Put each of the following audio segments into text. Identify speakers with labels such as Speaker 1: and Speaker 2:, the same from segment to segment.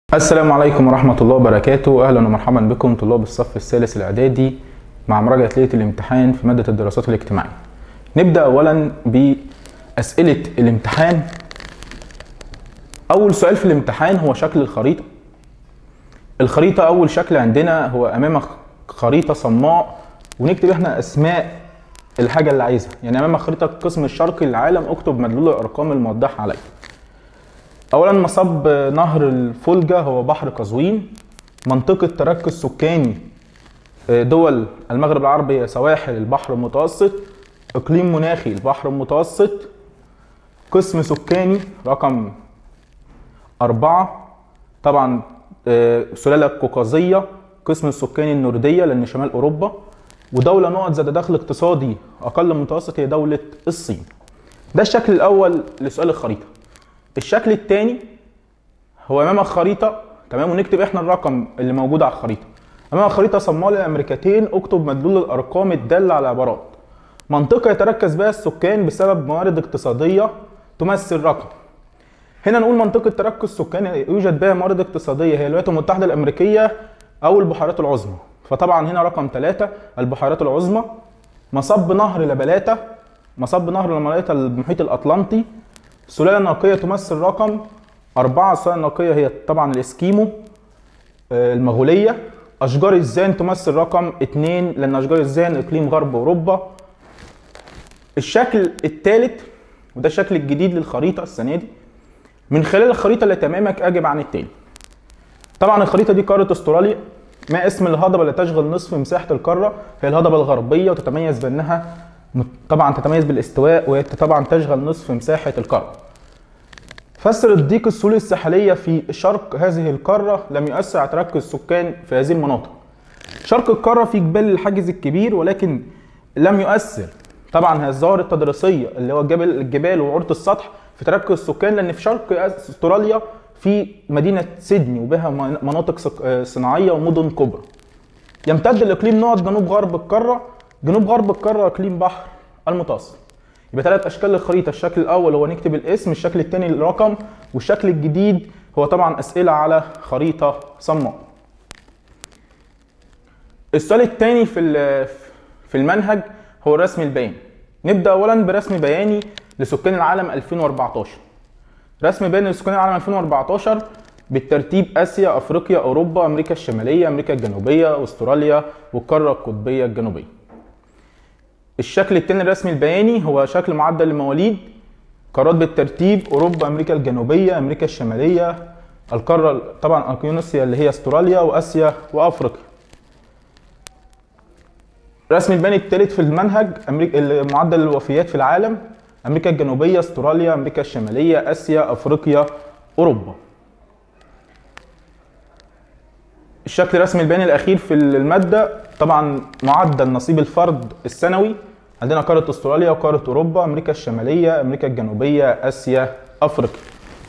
Speaker 1: السلام عليكم ورحمة الله وبركاته. أهلا ومرحبا بكم طلاب الصف الثالث الإعدادي مع مراجعة ليلة الامتحان في مادة الدراسات الاجتماعية. نبدأ أولا بأسئلة الامتحان. أول سؤال في الامتحان هو شكل الخريطة. الخريطة أول شكل عندنا هو أمامك خريطة صماء، ونكتب احنا أسماء الحاجة اللي عايزها. يعني أمامك خريطة القسم الشرقي للعالم، اكتب مدلول الأرقام الموضحة عليه. اولا مصب نهر الفولجا هو بحر قزوين. منطقة تركز سكاني دول المغرب العربي سواحل البحر المتوسط. اقليم مناخي البحر المتوسط. قسم سكاني رقم 4 طبعا سلالة قوقازية. قسم السكاني النوردية لان شمال اوروبا. ودولة نقط ذات دخل اقتصادي اقل من المتوسط هي دولة الصين. ده الشكل الاول لسؤال الخريطة. الشكل الثاني هو امامك خريطه، تمام، ونكتب احنا الرقم اللي موجود على الخريطه. امامك خريطه صماء للامريكتين، اكتب مدلول الارقام الداله على عبارات. منطقه يتركز بها السكان بسبب موارد اقتصاديه تمثل رقم. هنا نقول منطقه تركز سكان يوجد بها موارد اقتصاديه هي الولايات المتحده الامريكيه او البحيرات العظمى، فطبعا هنا رقم 3 البحيرات العظمى. مصب نهر لبلاتا، مصب نهر لبلاتا المحيط الاطلنطي. سلالة ناقية تمثل رقم 4. السلالة الناقية هي طبعا الاسكيمو المغولية. أشجار الزان تمثل رقم 2 لأن أشجار الزان إقليم غرب أوروبا. الشكل الثالث وده الشكل الجديد للخريطة السنة دي. من خلال الخريطة اللي أمامك أجب عن التالي. طبعا الخريطة دي قارة أستراليا. ما اسم الهضبة اللي تشغل نصف مساحة القارة؟ هي الهضبة الغربية، وتتميز بأنها طبعا تتميز بالاستواء، وهي طبعا تشغل نصف مساحة القارة. فسر الضيق السهولي الساحلية في شرق هذه القارة لم يؤثر على تركز السكان في هذه المناطق. شرق القارة في جبال الحاجز الكبير، ولكن لم يؤثر طبعا هذه الظاهرة التضاريسية اللي هو الجبال وعروض السطح في تركز السكان، لأن في شرق استراليا في مدينة سيدني وبها مناطق صناعية ومدن كبرى. يمتد الإقليم نقط جنوب غرب القارة. جنوب غرب القارة إقليم بحر المتوسط. يبقى 3 اشكال للخريطه. الشكل الاول هو نكتب الاسم، الشكل الثاني الرقم، والشكل الجديد هو طبعا اسئله على خريطه صماء. السؤال الثاني في المنهج هو الرسم البياني. نبدا اولا برسم بياني لسكان العالم 2014. رسم بياني لسكان العالم 2014 بالترتيب: اسيا، افريقيا، اوروبا، امريكا الشماليه، امريكا الجنوبيه، استراليا، والقاره القطبيه الجنوبيه. الشكل الثاني الرسمي البياني هو شكل معدل المواليد. قارات بالترتيب: اوروبا، امريكا الجنوبيه، امريكا الشماليه، القاره طبعا اوقيانوسيا اللي هي استراليا، واسيا وافريقيا. الرسم البياني الثالث في المنهج معدل الوفيات في العالم: امريكا الجنوبيه، استراليا، امريكا الشماليه، اسيا، افريقيا، اوروبا. الشكل الرسمي البياني الاخير في الماده طبعا معدل نصيب الفرد السنوي. عندنا قارة استراليا وقارة اوروبا، امريكا الشمالية، امريكا الجنوبية، اسيا، افريقيا.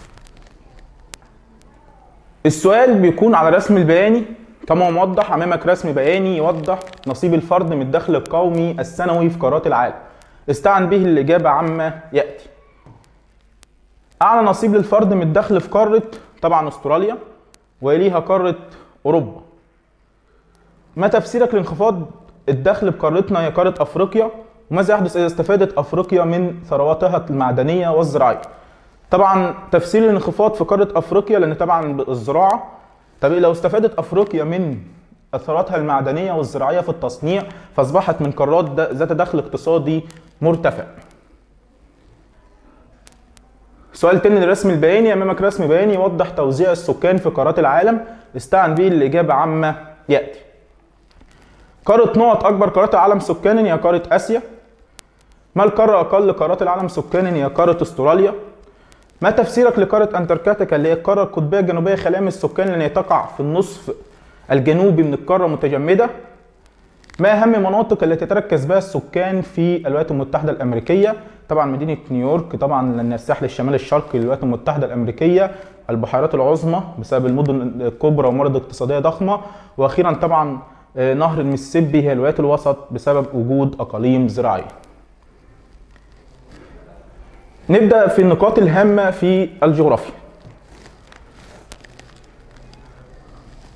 Speaker 1: السؤال بيكون على الرسم البياني كما هو موضح. امامك رسم بياني يوضح نصيب الفرد من الدخل القومي السنوي في قارات العالم. استعن به الاجابة عما ياتي. اعلى نصيب للفرد من الدخل في قارة طبعا استراليا، ويليها قارة اوروبا. ما تفسيرك لانخفاض الدخل بقارتنا هي قارة افريقيا؟ وماذا يحدث إذا استفادت أفريقيا من ثرواتها المعدنية والزراعية؟ طبعا تفسير الانخفاض في قارة أفريقيا لأن طبعا الزراعة. طب لو استفادت أفريقيا من ثرواتها المعدنية والزراعية في التصنيع فأصبحت من قارات ذات دخل اقتصادي مرتفع. سؤال تاني للرسم البياني. أمامك رسم بياني يوضح توزيع السكان في قارات العالم. استعن به الإجابة عما يأتي. قارة نقط أكبر قارات العالم سكانا هي قارة آسيا. ما القارة أقل قارات العالم سكانا هي قارة استراليا. ما تفسيرك لقارة أنتاركتيكا اللي هي القارة القطبية الجنوبية خالية من السكان لأن هي تقع في النصف الجنوبي من القارة متجمدة. ما أهم المناطق التي تتركز بها السكان في الولايات المتحدة الأمريكية؟ طبعا مدينة نيويورك طبعا لأن الساحل الشمالي الشرقي للولايات المتحدة الأمريكية. البحيرات العظمى بسبب المدن الكبرى وموارد اقتصادية ضخمة. وأخيرا طبعا نهر المسيسيبي هي الولايات الوسط بسبب وجود أقاليم زراعية. نبدأ في النقاط الهامة في الجغرافيا.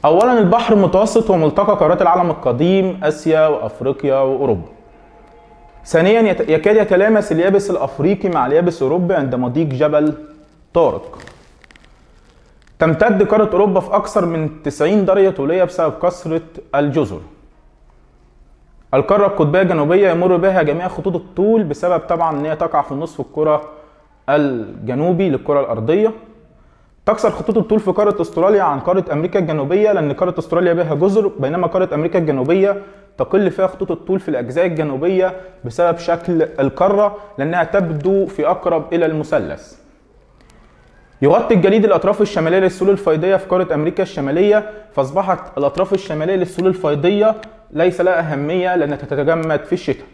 Speaker 1: اولا البحر المتوسط هو ملتقى قارات العالم القديم، اسيا وافريقيا واوروبا. ثانيا يكاد يتلامس اليابس الافريقي مع اليابس الاوروبي عند مضيق جبل طارق. تمتد قارة اوروبا في اكثر من 90 درجة طولية بسبب كثرة الجزر. القارة القطبية الجنوبية يمر بها جميع خطوط الطول بسبب طبعا ان هي تقع في نصف الكرة الجنوبي للكرة الارضية. تكسر خطوط الطول في قارة استراليا عن قارة امريكا الجنوبية لان قارة استراليا بها جزر، بينما قارة امريكا الجنوبية تقل فيها خطوط الطول في الاجزاء الجنوبية بسبب شكل القارة لانها تبدو في اقرب الى المثلث. يغطي الجليد الاطراف الشمالية للسهول الفيضية في قارة امريكا الشمالية، فاصبحت الاطراف الشمالية للسهول الفيضية ليس لها اهمية لانها تتجمد في الشتاء.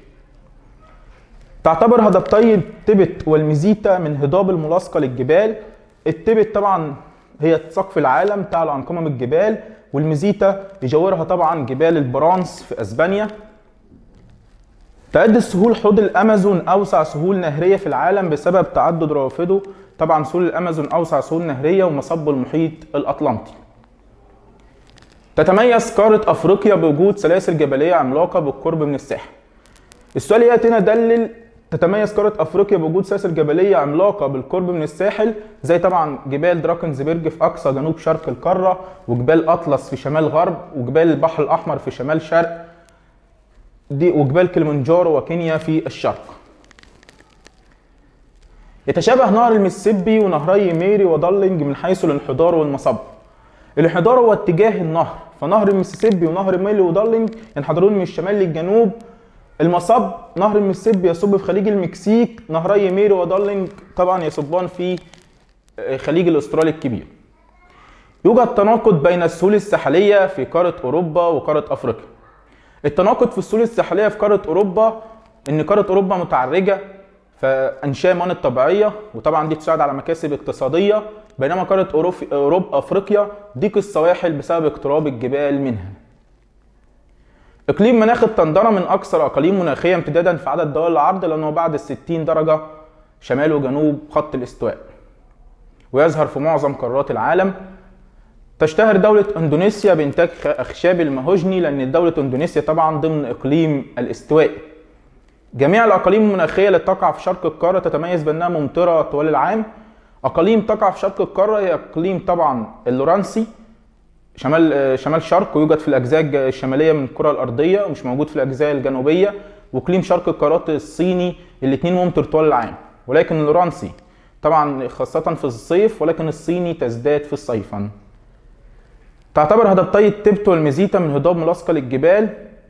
Speaker 1: تعتبر هضبتي التبت والميزيتا من هضاب الملاصقة للجبال. التبت طبعا هي سقف العالم تعلى عن قمم الجبال، والميزيتا يجاورها طبعا جبال البرانس في اسبانيا. تعد السهول حوض الامازون اوسع سهول نهريه في العالم بسبب تعدد روافده. طبعا سهول الامازون اوسع سهول نهريه ومصب المحيط الاطلنطي. تتميز قاره افريقيا بوجود سلاسل جبليه عملاقه بالقرب من الساحل. السؤال ياتي هنا دلل تتميز قاره افريقيا بوجود سلاسل جبليه عملاقه بالقرب من الساحل، زي طبعا جبال دراكنزبرج في اقصى جنوب شرق القاره، وجبال اطلس في شمال غرب، وجبال البحر الاحمر في شمال شرق دي، وجبال كليمنجارو وكينيا في الشرق. يتشابه نهر المسيسيبي ونهري ميري ودارلينج من حيث الانحدار والمصب. الانحدار هو اتجاه النهر، فنهر المسيسيبي ونهر ميري ودارلينج ينحدرون من الشمال للجنوب. المصب نهر المسيسيبي يصب في خليج المكسيك، نهري ميري ودارلينج طبعا يصبان في خليج الاسترالي الكبير. يوجد تناقض بين السهول الساحليه في قاره اوروبا وقاره افريقيا. التناقض في السهول الساحليه في قاره اوروبا ان قاره اوروبا متعرجه فانشاء موانئ طبيعيه، وطبعا دي تساعد على مكاسب اقتصاديه، بينما قاره اوروبا افريقيا ضيق السواحل بسبب اقتراب الجبال منها. اقليم مناخ التندره من اكثر اقاليم مناخيه امتدادا في عدد دول العرض لانه بعد 60 درجه شمال وجنوب خط الاستواء، ويظهر في معظم قارات العالم. تشتهر دولة اندونيسيا بانتاج اخشاب المهوجني لان دولة اندونيسيا طبعا ضمن اقليم الاستواء. جميع الاقاليم المناخية اللي تقع في شرق القارة تتميز بانها ممطرة طوال العام. اقاليم تقع في شرق القارة هي اقليم طبعا اللورانسي شمال شرق، ويوجد في الاجزاء الشمالية من الكرة الارضية ومش موجود في الاجزاء الجنوبية، واقليم شرق القارات الصيني الاثنين ممطر طوال العام، ولكن اللورانسي طبعا خاصة في الصيف، ولكن الصيني تزداد في الصيف. تعتبر هضبتي التبت والميزيتا من هضاب ملاصقة للجبال.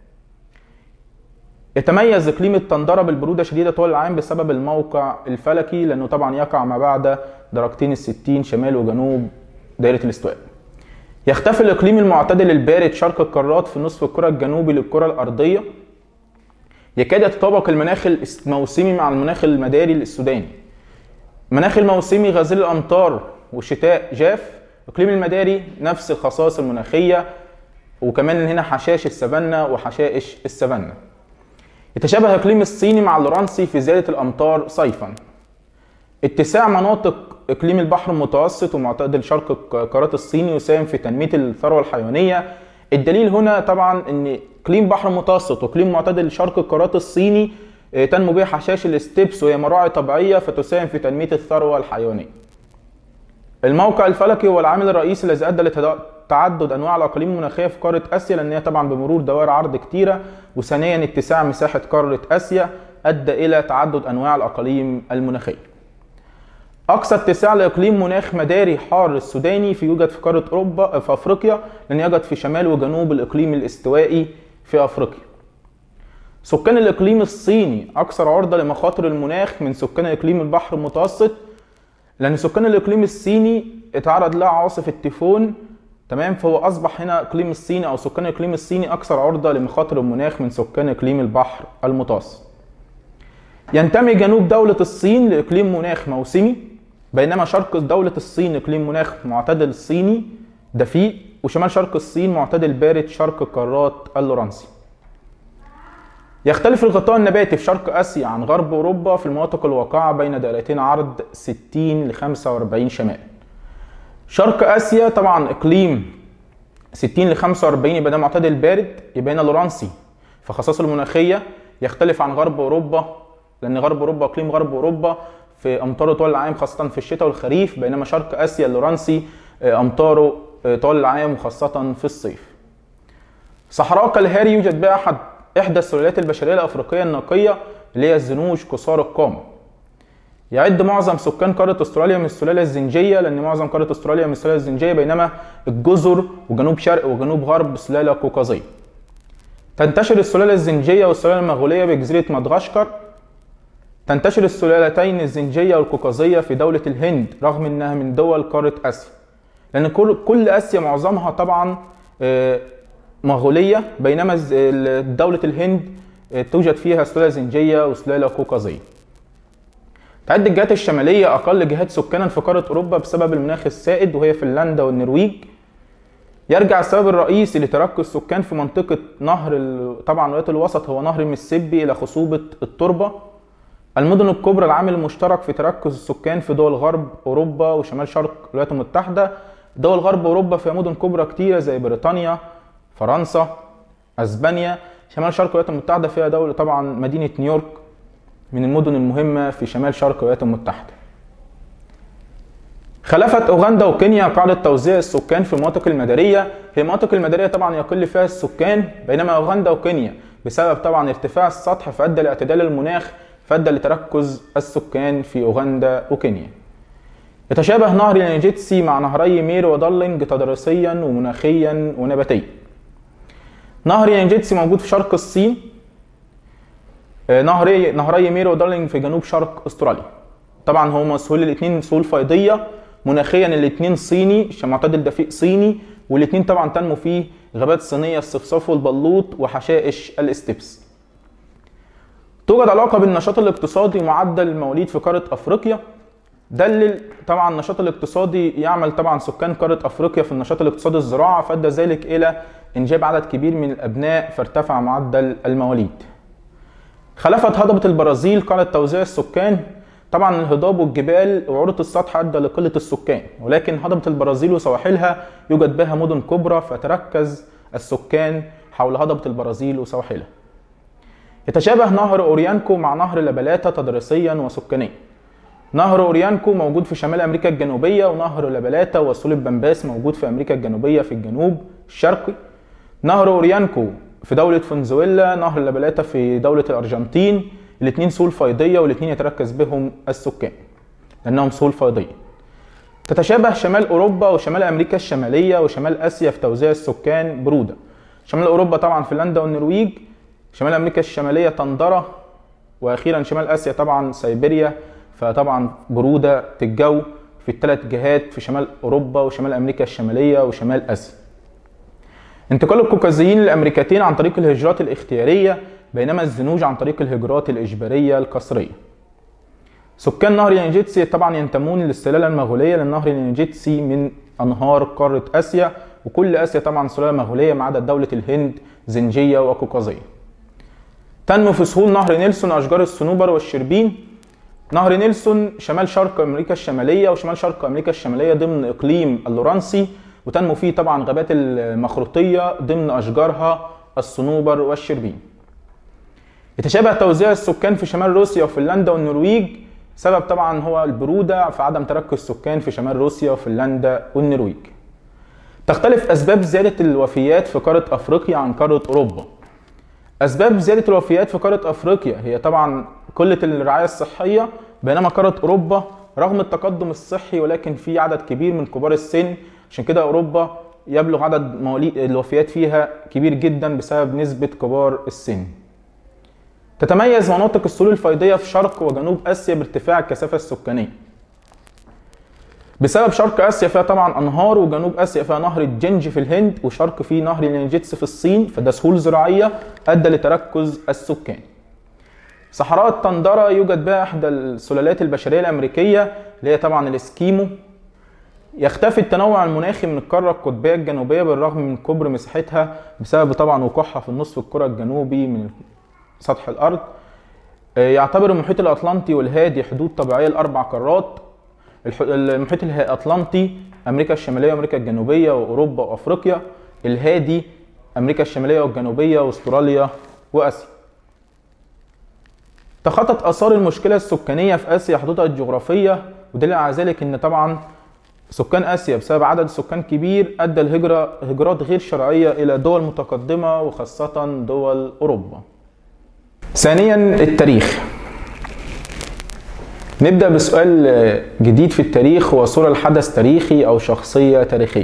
Speaker 1: يتميز اقليم التندره بالبروده شديده طول العام بسبب الموقع الفلكي لانه طبعا يقع ما بعد درجتين ال60 شمال وجنوب دائره الاستواء. يختفي الاقليم المعتدل البارد شرق القارات في نصف الكره الجنوبي للكره الارضيه. يكاد يتطابق المناخ الموسمي مع المناخ المداري السوداني. المناخ الموسمي غزير الامطار والشتاء جاف. اقليم المداري نفس الخصائص المناخيه، وكمان هنا حشائش السافانا وحشائش السافانا. يتشابه اقليم الصيني مع اللورانسي في زياده الامطار صيفا. اتساع مناطق اقليم البحر المتوسط ومعتدل شرق القارات الصيني يساهم في تنميه الثروه الحيوانيه. الدليل هنا طبعا ان اقليم بحر متوسط واقليم معتدل شرق القارات الصيني تنمو بها حشائش الاستبس، وهي مراعي طبيعيه فتساهم في تنميه الثروه الحيوانيه. الموقع الفلكي هو العامل الرئيسي الذي ادى لتعدد انواع الاقاليم المناخيه في قاره اسيا، لان هي طبعا بمرور دوائر عرض كتيره، وثانيا اتساع مساحه قاره اسيا ادى الى تعدد انواع الاقاليم المناخيه. اقصى اتساع لاقليم مناخ مداري حار السوداني يوجد في قاره اوروبا في افريقيا، لان يوجد في شمال وجنوب الاقليم الاستوائي في افريقيا. سكان الاقليم الصيني اكثر عرضه لمخاطر المناخ من سكان اقليم البحر المتوسط، لان سكان الاقليم الصيني اتعرض لها عواصف التيفون، تمام، فهو اصبح هنا اقليم الصيني او سكان الاقليم الصيني اكثر عرضه لمخاطر المناخ من سكان اقليم البحر المتوسط. ينتمي جنوب دوله الصين لاقليم مناخ موسمي، بينما شرق دوله الصين اقليم مناخ معتدل صيني دفيء، وشمال شرق الصين معتدل بارد شرق القارات اللورانسي. يختلف الغطاء النباتي في شرق اسيا عن غرب اوروبا في المناطق الواقعه بين دائرتين عرض 60 ل 45 شمال. شرق اسيا طبعا اقليم 60 ل 45 يبقى ده معتدل بارد، يبقى هنا لورانسي. فخصائصه المناخيه يختلف عن غرب اوروبا، لان غرب اوروبا اقليم غرب اوروبا في امطاره طوال العام خاصه في الشتاء والخريف، بينما شرق اسيا اللورانسي امطاره طوال العام وخاصه في الصيف. صحراء كالهاري يوجد بها احدى السلالات البشريه الافريقيه النقيه اللي هي الزنوج قصار القامه. يعد معظم سكان قاره استراليا من السلاله الزنجيه، لان معظم قاره استراليا من السلاله الزنجيه، بينما الجزر وجنوب شرق وجنوب غرب سلاله قوقازيه. تنتشر السلاله الزنجيه والسلاله المغوليه بجزيره مدغشقر. تنتشر السلالتين الزنجيه والقوقازيه في دوله الهند رغم انها من دول قاره اسيا، لان كل اسيا معظمها طبعا مغوليه، بينما دوله الهند توجد فيها سلاله زنجيه وسلاله قوقازيه. تعد الجهات الشماليه اقل جهات سكانا في قاره اوروبا بسبب المناخ السائد، وهي فنلندا والنرويج. يرجع السبب الرئيسي لتركز السكان في منطقه نهر طبعا الولايات الوسط هو نهر المسيسيبي الى خصوبه التربه. المدن الكبرى العامل المشترك في تركز السكان في دول غرب اوروبا وشمال شرق الولايات المتحده. دول غرب اوروبا فيها مدن كبرى كتيره زي بريطانيا، فرنسا، اسبانيا. شمال شرق الولايات المتحده فيها دوله طبعا مدينه نيويورك من المدن المهمه في شمال شرق الولايات المتحده. خلفت اوغندا وكينيا قاعده توزيع السكان في المناطق المداريه. هي المناطق المداريه طبعا يقل فيها السكان، بينما اوغندا وكينيا بسبب طبعا ارتفاع السطح فادى لاعتدال المناخ، فادى لتركز السكان في اوغندا وكينيا. يتشابه نهر اليانجيتسي مع نهري مير ودارلينج تضاريسيا ومناخيا ونباتيا. نهر اليانجيتسي موجود في شرق الصين. نهري مير ودارلينج في جنوب شرق استراليا. طبعا هما الاثنين سهول فيضيه، مناخيا الاثنين صيني، معتدل دفيق صيني، والاثنين طبعا تنمو فيه غابات صينيه الصفصاف والبلوط وحشائش الاستبس. توجد علاقه بين النشاط الاقتصادي ومعدل المواليد في قاره افريقيا. دلل طبعا النشاط الاقتصادي يعمل طبعا سكان قاره افريقيا في النشاط الاقتصادي الزراعه، فادى ذلك الى انجاب عدد كبير من الابناء فارتفع معدل المواليد. خلفت هضبه البرازيل قاعده توزيع السكان. طبعا الهضاب والجبال وعروض السطح ادى لقله السكان، ولكن هضبه البرازيل وسواحلها يوجد بها مدن كبرى فتركز السكان حول هضبه البرازيل وسواحلها. يتشابه نهر اوريانكو مع نهر لابلاتا تضاريسيا وسكانيا. نهر اوريانكو موجود في شمال امريكا الجنوبيه، ونهر لابلاتا وسوليب بامباس موجود في امريكا الجنوبيه في الجنوب الشرقي. نهر اوريانكو في دوله فنزويلا، نهر لابلاتا في دوله الارجنتين. الاثنين سهول فيضيه والاثنين يتركز بهم السكان لانهم سهول فيضيه. تتشابه شمال اوروبا وشمال امريكا الشماليه وشمال اسيا في توزيع السكان بروده. شمال اوروبا طبعا فنلندا والنرويج، شمال امريكا الشماليه طندره، واخيرا شمال اسيا طبعا سيبيريا. فطبعا بروده الجو في الثلاث جهات في شمال اوروبا وشمال امريكا الشماليه وشمال اسيا. انتقال القوقازيين للامريكتين عن طريق الهجرات الاختياريه، بينما الزنوج عن طريق الهجرات الاجباريه القسريه. سكان نهر اليانجيتسي طبعا ينتمون للسلاله المغوليه، لان نهر اليانجيتسي من انهار قاره اسيا، وكل اسيا طبعا سلاله مغوليه ما عدا دوله الهند زنجيه وقوقازيه. تنمو في سهول نهر نيلسون اشجار الصنوبر والشربين. نهر نيلسون شمال شرق امريكا الشماليه وشمال شرق امريكا الشماليه ضمن اقليم اللورانسي، وتنمو فيه طبعا غابات المخروطيه ضمن اشجارها الصنوبر والشربين. يتشابه توزيع السكان في شمال روسيا وفنلندا والنرويج، سبب طبعا هو البروده في عدم تركز السكان في شمال روسيا وفنلندا والنرويج. تختلف اسباب زياده الوفيات في قاره افريقيا عن قاره اوروبا. اسباب زياده الوفيات في قاره افريقيا هي طبعا قله الرعايه الصحيه، بينما قاره اوروبا رغم التقدم الصحي ولكن في عدد كبير من كبار السن، عشان كده اوروبا يبلغ عدد مواليد الوفيات فيها كبير جدا بسبب نسبه كبار السن. تتميز مناطق السهول الفيضيه في شرق وجنوب اسيا بارتفاع الكثافه السكانيه. بسبب شرق اسيا فيها طبعا انهار، وجنوب اسيا فيها نهر الجنج في الهند، وشرق فيه نهر اليانجيتسي في الصين، فده سهول زراعيه ادى لتركز السكان. صحراء التندرة يوجد بها احدى السلالات البشريه الامريكيه اللي هي طبعا الاسكيمو. يختفي التنوع المناخي من القاره القطبيه الجنوبيه بالرغم من كبر مساحتها بسبب طبعا وقوعها في النصف الكره الجنوبي من سطح الارض. يعتبر المحيط الاطلنطي والهادي حدود طبيعيه لاربع قارات. المحيط الاطلنطي امريكا الشماليه وامريكا الجنوبيه واوروبا وافريقيا. الهادي، امريكا الشماليه والجنوبيه واستراليا واسيا. تخطت اثار المشكله السكانيه في اسيا حدودها الجغرافيه، ودليل على ذلك ان طبعا سكان اسيا بسبب عدد سكان كبير ادى هجرات غير شرعيه الى دول متقدمه وخاصه دول اوروبا. ثانيا التاريخ. نبدا بسؤال جديد في التاريخ، هو صوره لحدث تاريخي او شخصيه تاريخيه.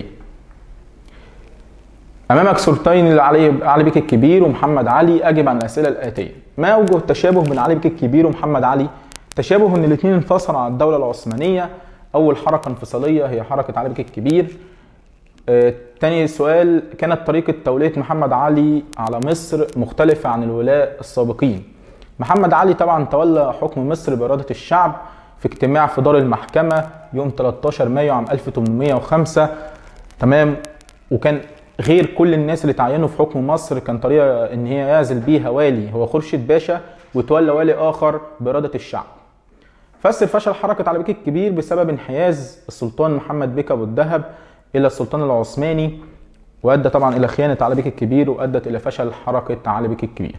Speaker 1: امامك صورتين لعلي بيك الكبير ومحمد علي، اجب عن الاسئله الاتيه. ما اوجه التشابه بين علي بيك الكبير ومحمد علي؟ تشابه ان الاثنين انفصلوا عن الدوله العثمانيه. اول حركه انفصاليه هي حركه علي بيك الكبير. تاني سؤال، كانت طريقه توليه محمد علي على مصر مختلفه عن الولاة السابقين. محمد علي طبعا تولى حكم مصر باراده الشعب في اجتماع في دار المحكمه يوم 13 مايو عام 1805. تمام. وكان غير كل الناس اللي تعينوا في حكم مصر كان طريقه ان هي يعزل بيها والي هو خورشيد باشا، وتولى والي اخر باراده الشعب. فسر فشل حركه علي بيك الكبير بسبب انحياز السلطان محمد بيك ابو الدهب الى السلطان العثماني، وادى طبعا الى خيانه علي بيك الكبير وادت الى فشل حركه علي بيك الكبير.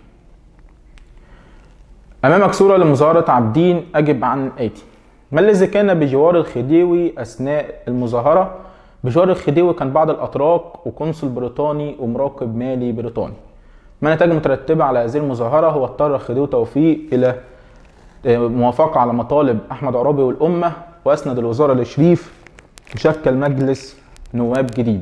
Speaker 1: امامك صوره لمظاهره عابدين، اجب عن الاتي. ما الذي كان بجوار الخديوي اثناء المظاهره؟ بجوار الخديوي كان بعض الاتراك وقنصل بريطاني ومراقب مالي بريطاني. ما النتائج المترتبه على هذه المظاهره؟ هو اضطر الخديوي توفيق الى موافقه على مطالب احمد عرابي والامه، واسند الوزاره لشريف وشكل مجلس نواب جديد.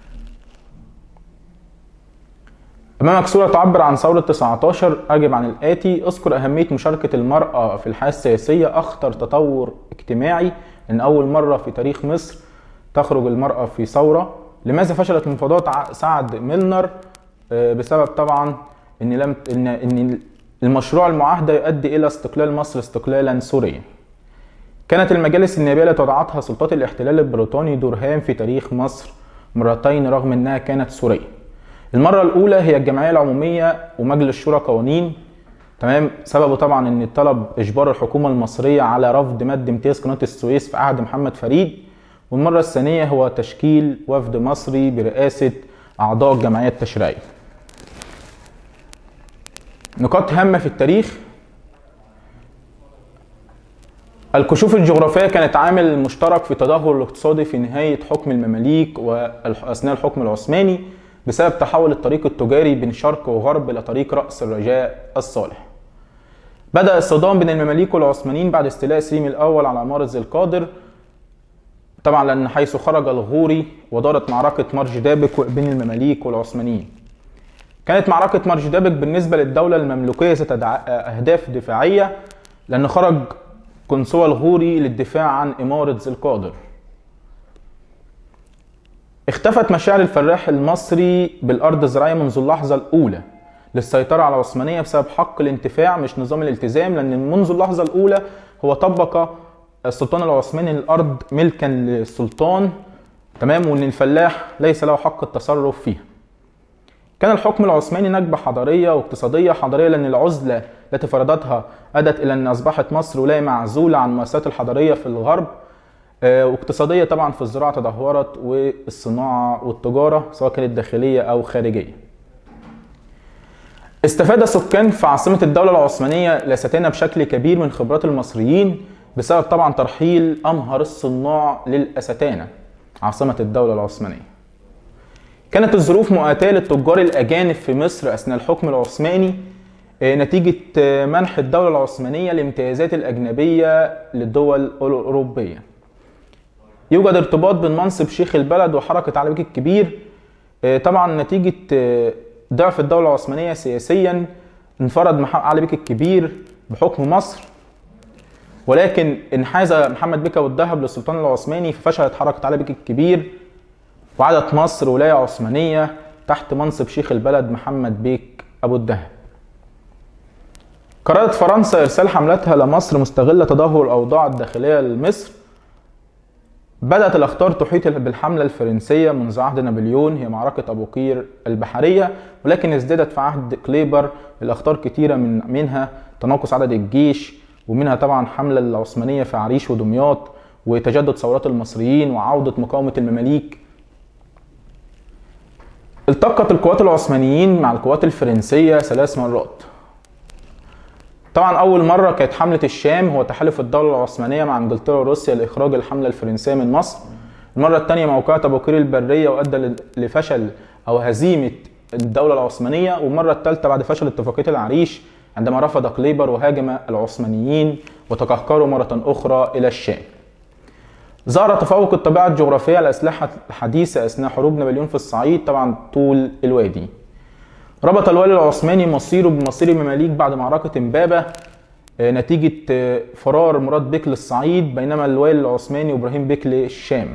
Speaker 1: امامك صوره تعبر عن ثوره 19، اجب عن الاتي. اذكر اهميه مشاركه المراه في الحياه السياسيه، اخطر تطور اجتماعي ان اول مره في تاريخ مصر تخرج المراه في ثوره. لماذا فشلت مفاوضات سعد ميلنر؟ بسبب طبعا ان المشروع المعاهده يؤدي الى استقلال مصر استقلالا سوريا. كانت المجالس النيابيه التي وضعتها سلطات الاحتلال البريطاني دور هام في تاريخ مصر مرتين رغم انها كانت سوريه. المره الاولى هي الجمعيه العموميه ومجلس شورى قوانين. تمام. سببه طبعا ان طلب اجبار الحكومه المصريه على رفض مد امتياز قناه السويس في عهد محمد فريد. والمره الثانيه هو تشكيل وفد مصري برئاسه اعضاء الجمعيه التشريعيه. نقاط هامه في التاريخ. الكشوف الجغرافية كانت عامل مشترك في التدهور الاقتصادي في نهاية حكم المماليك وأثناء الحكم العثماني بسبب تحول الطريق التجاري بين شرق وغرب إلى طريق رأس الرجاء الصالح. بدأ الصدام بين المماليك والعثمانيين بعد استيلاء سليم الأول على عمارة ذي القادر، طبعا لأن حيث خرج الغوري ودارت معركة مرج دابك بين المماليك والعثمانيين. كانت معركة مرج دابك بالنسبة للدولة المملوكية ذات أهداف دفاعية، لأن خرج قنصوة الغوري للدفاع عن إمارة ذي القادر. اختفت مشاعر الفلاح المصري بالأرض الزراعية منذ اللحظة الأولى للسيطرة على العثمانية بسبب حق الانتفاع مش نظام الالتزام، لأن منذ اللحظة الأولى هو طبق السلطان العثماني الأرض ملكا للسلطان. تمام. وأن الفلاح ليس له حق التصرف فيها. كان الحكم العثماني نكبة حضارية واقتصادية. حضارية لأن العزلة التي فرضتها أدت إلى أن أصبحت مصر ولاية معزولة عن المؤسسات الحضارية في الغرب. واقتصادية طبعا في الزراعة تدهورت والصناعة والتجارة سواء كانت داخلية أو خارجية. استفاد السكان في عاصمة الدولة العثمانية لاستنا بشكل كبير من خبرات المصريين بسبب طبعا ترحيل أمهر الصناع للأستانة عاصمة الدولة العثمانية. كانت الظروف مؤاتاة للتجار الأجانب في مصر أثناء الحكم العثماني نتيجة منح الدولة العثمانية الامتيازات الأجنبية للدول الأوروبية. يوجد ارتباط بين منصب شيخ البلد وحركة علي بيك الكبير. طبعا نتيجة ضعف الدولة العثمانية سياسيا انفرد علي بيك الكبير بحكم مصر، ولكن انحاز محمد بيك أبو الدهب للسلطان العثماني ففشلت حركة علي بيك الكبير، وعادت مصر ولاية عثمانية تحت منصب شيخ البلد محمد بيك أبو الدهب. قررت فرنسا إرسال حملتها لمصر مستغلة تدهور الأوضاع الداخلية لمصر. بدأت الأخطار تحيط بالحملة الفرنسية منذ عهد نابليون، هي معركة أبو قير البحرية، ولكن ازدادت في عهد كليبر الأخطار كتيرة منها تناقص عدد الجيش، ومنها طبعا حملة العثمانية في عريش ودمياط، وتجدد ثورات المصريين وعودة مقاومة المماليك. التقت القوات العثمانيين مع القوات الفرنسية 3 مرات. طبعا أول مرة كانت حملة الشام، هو تحالف الدولة العثمانية مع إنجلترا وروسيا لإخراج الحملة الفرنسية من مصر. المرة الثانية موقعة أبو قير البرية وأدى لفشل أو هزيمة الدولة العثمانية. والمرة الثالثة بعد فشل اتفاقية العريش عندما رفض قليبر وهاجم العثمانيين وتقهقروا مرة أخرى إلى الشام. ظهر تفوق الطبيعة الجغرافية على الأسلحة الحديثة أثناء حروب نابليون في الصعيد، طبعا طول الوادي. ربط الوالي العثماني مصيره بمصير المماليك بعد معركة إمبابة نتيجة فرار مراد بيك للصعيد، بينما الوالي العثماني وإبراهيم بيك للشام.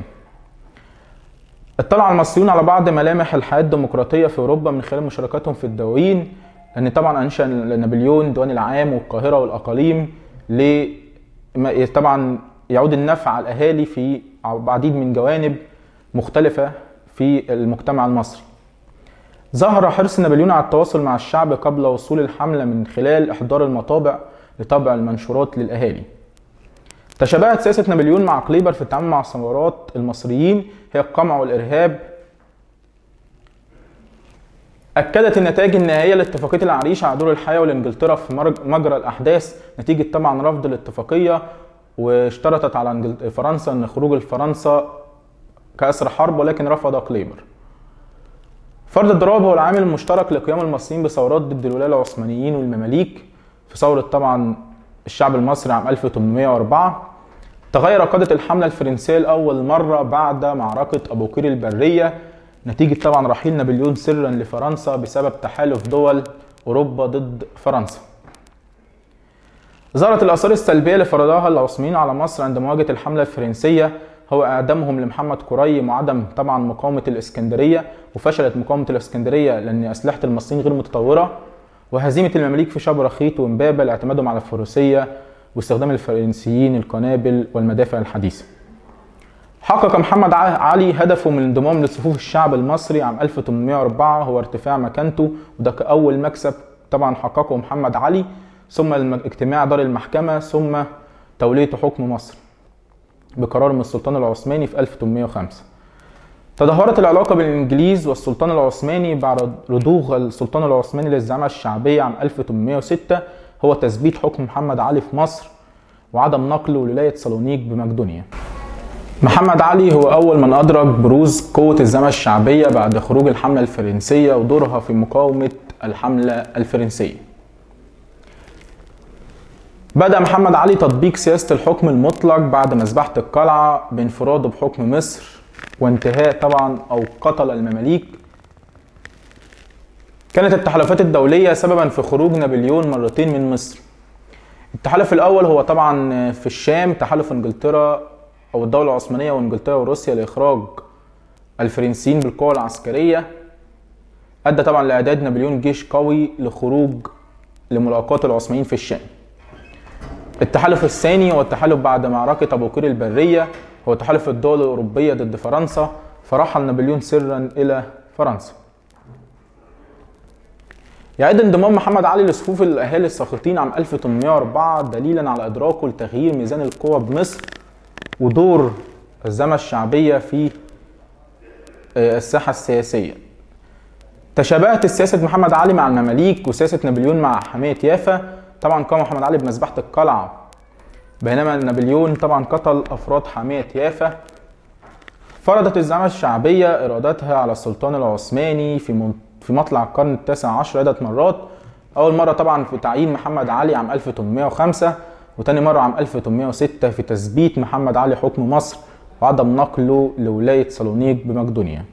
Speaker 1: اطلع المصريون على بعض ملامح الحياة الديمقراطية في أوروبا من خلال مشاركتهم في الدواوين، لأن طبعا أنشأ نابليون ديوان العام والقاهرة والأقاليم طبعا يعود النفع على الأهالي في عديد من جوانب مختلفة في المجتمع المصري. ظهر حرص نابليون على التواصل مع الشعب قبل وصول الحملة من خلال إحضار المطابع لطبع المنشورات للأهالي. تشابهت سياسة نابليون مع قليبر في التعامل مع ثورات المصريين، هي القمع والإرهاب. أكدت النتائج النهائية لاتفاقية العريش على دور الحياة والإنجلترا في مجرى الأحداث نتيجة طبعا رفض الاتفاقية، واشترطت على فرنسا أن خروج فرنسا كأسر حرب، ولكن رفض قليبر. فرض الضرائب هو العامل المشترك لقيام المصريين بثورات ضد الولاة العثمانيين والمماليك في ثورة طبعا الشعب المصري عام 1804. تغير قادة الحملة الفرنسية لأول مرة بعد معركة أبو قير البرية نتيجة طبعا رحيل نابليون سرا لفرنسا بسبب تحالف دول أوروبا ضد فرنسا. ظهرت الآثار السلبية اللي فرضها العثمانيين على مصر عند مواجهة الحملة الفرنسية، هو إعدامهم لمحمد كريم وعدم طبعا مقاومة الإسكندرية، وفشلت مقاومة الإسكندرية لأن أسلحة المصريين غير متطورة، وهزيمة المماليك في شبرخيت وإمبابة لاعتمادهم على الفروسية واستخدام الفرنسيين القنابل والمدافع الحديثة. حقق محمد علي هدفه من الانضمام لصفوف الشعب المصري عام 1804، هو ارتفاع مكانته، وده كأول مكسب طبعا حققه محمد علي، ثم اجتماع دار المحكمة، ثم تولية حكم مصر بقرار من السلطان العثماني في 1805. تدهورت العلاقة بين الإنجليز والسلطان العثماني بعد رضوخ السلطان العثماني للزعامة الشعبية عام 1806، هو تثبيت حكم محمد علي في مصر وعدم نقله لولاية سالونيك بمقدونيا. محمد علي هو أول من أدرك بروز قوة الزعامة الشعبية بعد خروج الحملة الفرنسية ودورها في مقاومة الحملة الفرنسية. بدأ محمد علي تطبيق سياسة الحكم المطلق بعد مذبحة القلعة بانفراده بحكم مصر وانتهاء طبعا أو قتل المماليك. كانت التحالفات الدولية سببا في خروج نابليون مرتين من مصر. التحالف الأول هو طبعا في الشام، تحالف انجلترا أو الدولة العثمانية وانجلترا وروسيا لإخراج الفرنسيين بالقوة العسكرية، أدى طبعا لإعداد نابليون جيش قوي لخروج لملاقاة العثمانيين في الشام. التحالف الثاني هو التحالف بعد معركة أبو قير البرية، هو تحالف الدول الأوروبية ضد فرنسا، فرحل نابليون سرا إلى فرنسا. يعد انضمام محمد علي لصفوف الأهالي الساخطين عام 1804 دليلا على إدراكه لتغيير ميزان القوى بمصر ودور الزعامة الشعبية في الساحة السياسية. تشابهت سياسة محمد علي مع المماليك وسياسة نابليون مع حماية يافا. طبعا قام محمد علي بمذبحة القلعة، بينما نابليون طبعا قتل أفراد حماية يافا. فرضت الزعامة الشعبية إرادتها على السلطان العثماني في مطلع القرن ال19 عدة مرات. أول مرة طبعا في تعيين محمد علي عام 1805، وتاني مرة عام 1806 في تثبيت محمد علي حكم مصر وعدم نقله لولاية سالونيك بمقدونيا.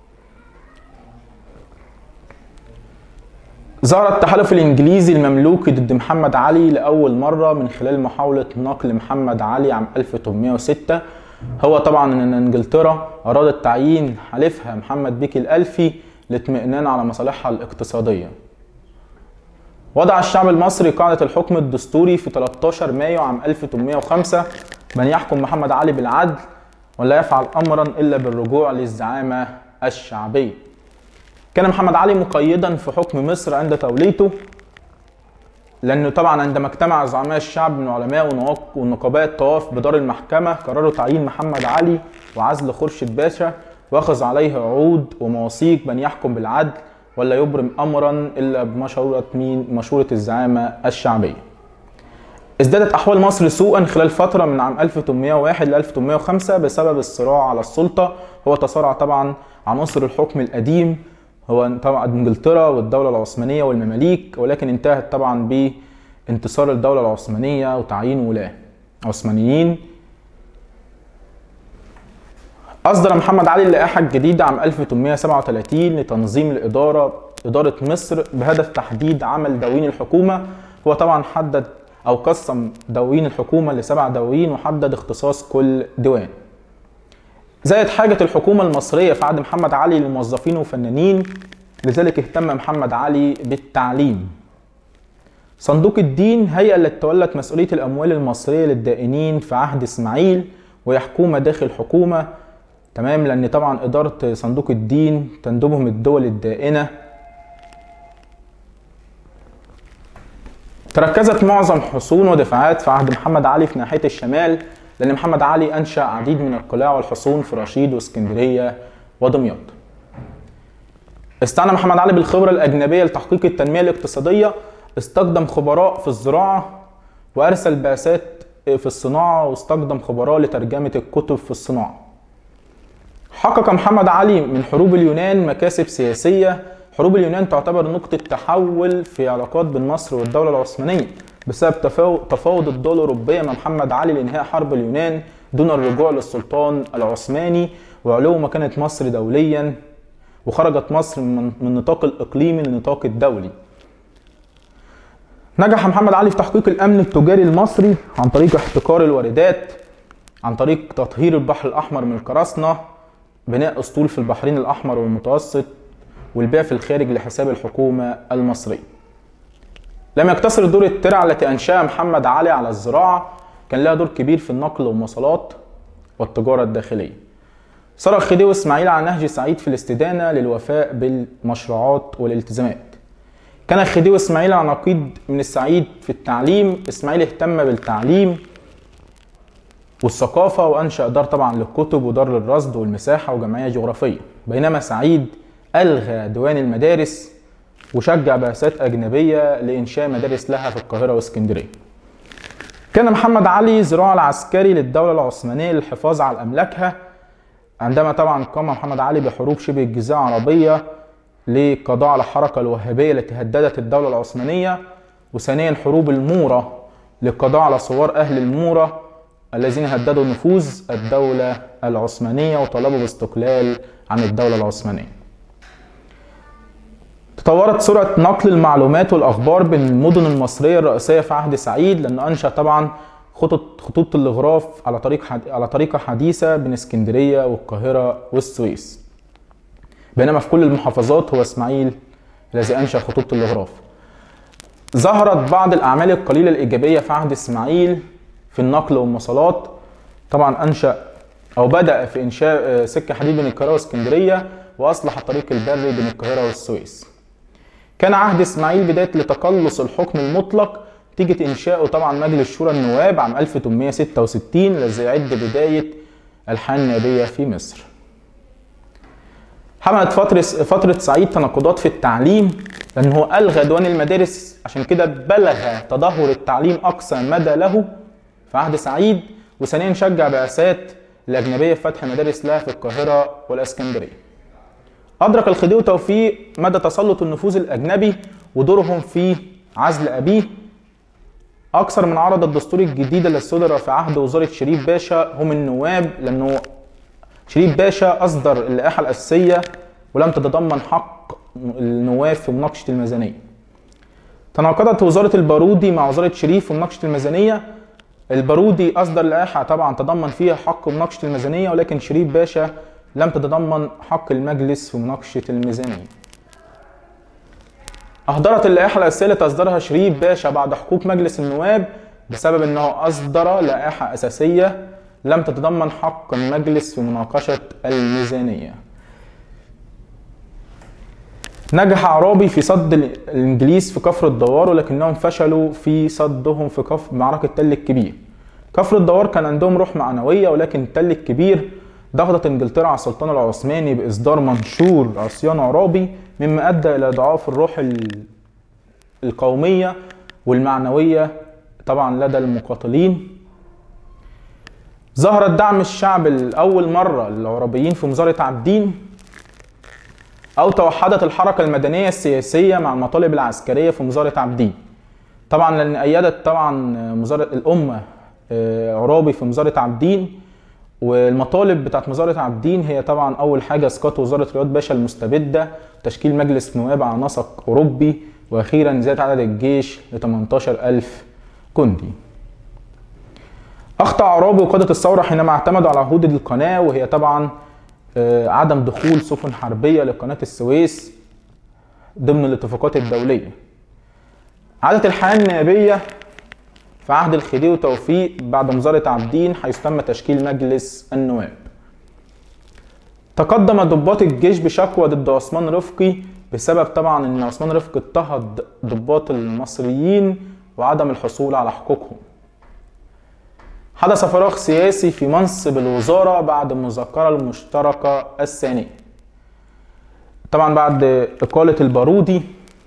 Speaker 1: ظهر التحالف الإنجليزي المملوكي ضد محمد علي لأول مرة من خلال محاولة نقل محمد علي عام 1806. هو طبعا ان انجلترا ارادت تعيين حليفها محمد بيك الألفي للاطمئنان على مصالحها الاقتصادية. وضع الشعب المصري قاعدة الحكم الدستوري في 13 مايو عام 1805 بأن يحكم محمد علي بالعدل ولا يفعل أمرا إلا بالرجوع للزعامة الشعبية. كان محمد علي مقيدا في حكم مصر عند توليته، لأنه طبعا عندما اجتمع زعماء الشعب من العلماء والنقباء الطواف بدار المحكمة قرروا تعيين محمد علي وعزل خورشيد باشا واخذ عليه عهود ومواثيق بأن يحكم بالعدل ولا يبرم أمرا إلا بمشورة مين؟ مشورة الزعامة الشعبية. ازدادت أحوال مصر سوءا خلال فترة من عام 1801 ل 1805 بسبب الصراع على السلطة. هو تصارع طبعا عناصر الحكم القديم، هو طبعا انجلترا والدولة العثمانية والمماليك، ولكن انتهت طبعا بانتصار الدولة العثمانية وتعيين ولاة عثمانيين. أصدر محمد علي اللائحة الجديدة عام 1837 لتنظيم إدارة مصر بهدف تحديد عمل دواوين الحكومة. هو طبعا حدد أو قسم دواوين الحكومة ل7 دواوين وحدد اختصاص كل ديوان. زادت حاجة الحكومة المصرية في عهد محمد علي للموظفين وفنانين، لذلك اهتم محمد علي بالتعليم. صندوق الدين هيئة التي تولت مسؤولية الأموال المصرية للدائنين في عهد إسماعيل، وهي حكومة داخل حكومة، تمام، لأن طبعا إدارة صندوق الدين تندبهم الدول الدائنة. تركزت معظم حصون ودفاعات في عهد محمد علي في ناحية الشمال، لأن محمد علي أنشأ عديد من القلاع والحصون في رشيد واسكندرية ودمياط. استعنى محمد علي بالخبرة الأجنبية لتحقيق التنمية الاقتصادية، استخدم خبراء في الزراعة وأرسل بعثات في الصناعة، واستخدم خبراء لترجمة الكتب في الصناعة. حقق محمد علي من حروب اليونان مكاسب سياسية. حروب اليونان تعتبر نقطة تحول في علاقات بين مصر والدولة العثمانية بسبب تفاوض الدول الأوروبية مع محمد علي لإنهاء حرب اليونان دون الرجوع للسلطان العثماني وعلو مكانة مصر دوليا، وخرجت مصر من النطاق الإقليمي للنطاق الدولي. نجح محمد علي في تحقيق الأمن التجاري المصري عن طريق احتكار الواردات، عن طريق تطهير البحر الأحمر من القراصنة، بناء أسطول في البحرين الأحمر والمتوسط، والبيع في الخارج لحساب الحكومة المصرية. لم يقتصر دور الترع التي أنشأها محمد علي على الزراعة، كان لها دور كبير في النقل والمواصلات والتجارة الداخلية. صرخ خديوي إسماعيل على نهج سعيد في الاستدانة للوفاء بالمشروعات والالتزامات. كان خديوي إسماعيل على نقيض من السعيد في التعليم. إسماعيل اهتم بالتعليم والثقافة وأنشأ دار طبعا للكتب ودار للرصد والمساحة وجمعية جغرافية، بينما سعيد ألغى ديوان المدارس وشجع بعثات أجنبية لإنشاء مدارس لها في القاهرة واسكندرية. كان محمد علي ذراع العسكري للدولة العثمانية للحفاظ على أملاكها، عندما طبعا قام محمد علي بحروب شبه الجزيرة العربية للقضاء على الحركة الوهابية التي هددت الدولة العثمانية، وثانيا حروب المورة للقضاء على ثوار أهل المورة الذين هددوا نفوذ الدولة العثمانية وطلبوا باستقلال عن الدولة العثمانية. تطورت سرعة نقل المعلومات والأخبار بين المدن المصرية الرئيسية في عهد سعيد، لأنه أنشأ طبعا خطوط الإغراف على طريقة حديثة بين اسكندرية والقاهرة والسويس، بينما في كل المحافظات هو إسماعيل الذي أنشأ خطوط الإغراف. ظهرت بعض الأعمال القليلة الإيجابية في عهد إسماعيل في النقل والمواصلات. طبعا أنشأ أو بدأ في إنشاء سكة حديد بين القاهرة واسكندرية، وأصلح الطريق البري بين القاهرة والسويس. كان عهد إسماعيل بداية لتقلص الحكم المطلق نتيجة إنشاؤه طبعا مجلس شورى النواب عام 1866 الذي يعد بداية الحياة النيابية في مصر. حملت فترة سعيد تناقضات في التعليم، لأنه ألغى ديوان المدارس، عشان كده بلغ تدهور التعليم أقصى مدى له في عهد سعيد، وثانيا شجع بعثات الأجنبية في فتح مدارس لها في القاهرة والإسكندرية. أدرك الخديوي توفيق مدى تسلط النفوذ الأجنبي ودورهم في عزل أبيه. أكثر من عرض الدستور الجديد الذي صدر في عهد وزارة شريف باشا هم النواب، لأنه شريف باشا أصدر اللائحة الأساسية ولم تتضمن حق النواب في مناقشة الميزانية. تناقضت وزارة البارودي مع وزارة شريف في مناقشة الميزانية. البارودي أصدر لائحة طبعا تضمن فيها حق مناقشة الميزانية، ولكن شريف باشا لم تتضمن حق المجلس في مناقشة الميزانية. أهدرت اللائحة الأساسية التي أصدرها شريف باشا بعد حقوق مجلس النواب بسبب أنه أصدر لائحة أساسية لم تتضمن حق المجلس في مناقشة الميزانية. نجح عرابي في صد الإنجليز في كفر الدوار، ولكنهم فشلوا في صدهم في معركة تل الكبير. كفر الدوار كان عندهم روح معنوية، ولكن تل الكبير ضغطت انجلترا على السلطان العثماني باصدار منشور عصيان عرابي، مما ادى الى اضعاف الروح القوميه والمعنويه طبعا لدى المقاتلين. ظهر الدعم الشعب لاول مره للعرابيين في مظاهره عابدين، او توحدت الحركه المدنيه السياسيه مع المطالب العسكريه في مظاهره عابدين. طبعا لان ايدت طبعا مظاهره الامه عرابي في مظاهره عابدين، والمطالب بتاعت مظاهره عابدين هي طبعا اول حاجه اسقاط وزاره رياض باشا المستبده، تشكيل مجلس نواب على نسق اوروبي، واخيرا زياده عدد الجيش ل 18000 جندي. اخطا عرابي وقاده الثوره حينما اعتمدوا على عهود القناه، وهي طبعا عدم دخول سفن حربيه لقناه السويس ضمن الاتفاقات الدوليه. عادت الحياه النيابيه في عهد الخديوي وتوفيق بعد مظاهره عابدين، حيث تم تشكيل مجلس النواب. تقدم ضباط الجيش بشكوى ضد عثمان رفقي بسبب طبعا ان عثمان رفقي اضطهد ضباط المصريين وعدم الحصول على حقوقهم. حدث فراغ سياسي في منصب الوزاره بعد المذكره المشتركه الثانيه. طبعا بعد اقاله البارودي،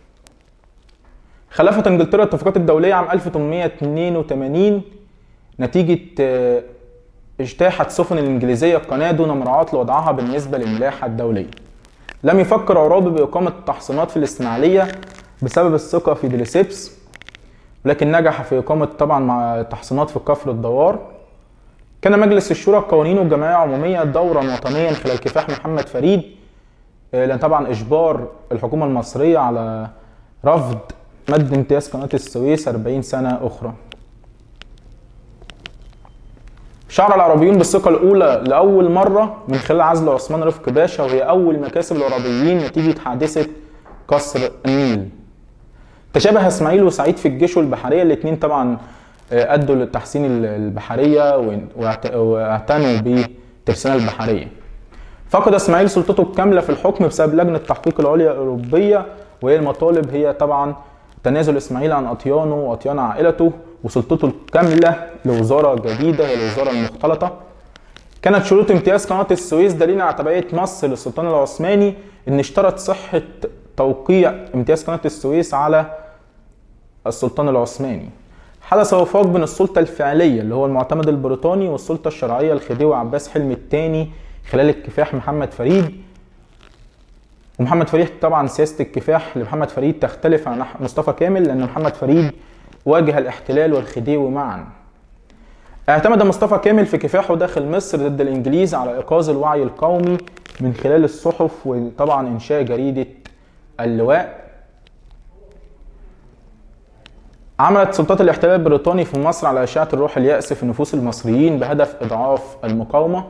Speaker 1: خلفت انجلترا الاتفاقات الدوليه عام 1882 نتيجه اجتاحت السفن الانجليزيه القناه دون مراعاه لوضعها بالنسبه للملاحه الدوليه. لم يفكر عرابي باقامه تحصينات في الاسماعيليه بسبب الثقه في ديليسيبس، ولكن نجح في اقامه طبعا مع تحصينات في كفر الدوار. كان مجلس الشورى القوانين والجمعيه العموميه دورا وطنيا خلال كفاح محمد فريد، لان طبعا اجبار الحكومه المصريه على رفض مد امتياز قناه السويس 40 سنه اخرى. شعر العرابيون بالثقه الاولى لاول مره من خلال عزل عثمان رفقي باشا، وهي اول مكاسب العرابيين نتيجه حادثه كسر النيل. تشابه اسماعيل وسعيد في الجيش والبحريه، الاثنين طبعا ادوا لتحسين البحريه واعتنوا بالترسانه البحريه. فقد اسماعيل سلطته الكامله في الحكم بسبب لجنه التحقيق العليا الاوروبيه، وهي المطالب هي طبعا تنازل اسماعيل عن اطيانه واطيان عائلته وسلطته الكامله لوزاره جديده هي الوزاره المختلطه. كانت شروط امتياز قناه السويس دليل على تبعيه مصر للسلطان العثماني، ان اشترط صحه توقيع امتياز قناه السويس على السلطان العثماني. حدث وفاق بين السلطه الفعليه اللي هو المعتمد البريطاني والسلطه الشرعيه الخديوي عباس حلمي الثاني خلال الكفاح محمد فريد. ومحمد فريد طبعا سياسه الكفاح لمحمد فريد تختلف عن مصطفى كامل، لان محمد فريد واجه الاحتلال والخديوي معا. اعتمد مصطفى كامل في كفاحه داخل مصر ضد الانجليز على ايقاظ الوعي القومي من خلال الصحف، وطبعا انشاء جريده اللواء. عملت سلطات الاحتلال البريطاني في مصر على اشاعه الروح اليأس في نفوس المصريين بهدف اضعاف المقاومه.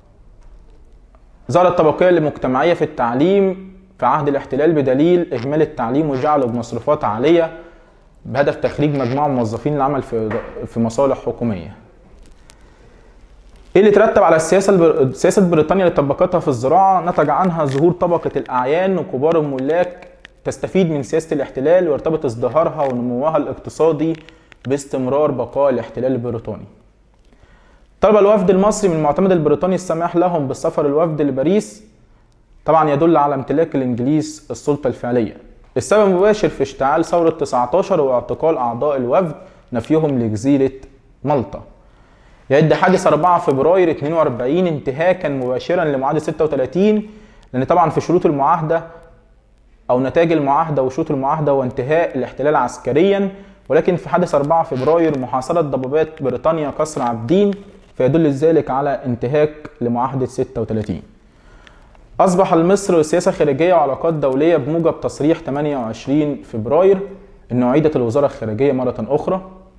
Speaker 1: ظهرت طبقيه المجتمعيه في التعليم في عهد الاحتلال بدليل اهمال التعليم وجعله بمصروفات عاليه بهدف تخريج مجموعه موظفين للعمل في مصالح حكوميه. ايه اللي ترتب على سياسه بريطانيا لطبقتها في الزراعه؟ نتج عنها ظهور طبقه الاعيان وكبار الملاك تستفيد من سياسه الاحتلال، ويرتبط ازدهارها ونموها الاقتصادي باستمرار بقاء الاحتلال البريطاني. طلب الوفد المصري من المعتمد البريطاني السماح لهم بالسفر الوفد لباريس، طبعا يدل على امتلاك الانجليز السلطه الفعليه. السبب المباشر في اشتعال ثوره 19 هو اعتقال اعضاء الوفد نفيهم لجزيره مالطا. يعد حادث 4 فبراير 42 انتهاكا مباشرا لمعاهده 36، لان طبعا في شروط المعاهده او نتاج المعاهده وشروط المعاهده وانتهاء الاحتلال عسكريا، ولكن في حادث 4 فبراير محاصره ضبابات بريطانيا قصر عابدين، فيدل ذلك على انتهاك لمعاهده 36. اصبح لمصر سياسه خارجيه وعلاقات دوليه بموجب تصريح 28 فبراير ان اعيدت الوزاره الخارجيه مره اخرى.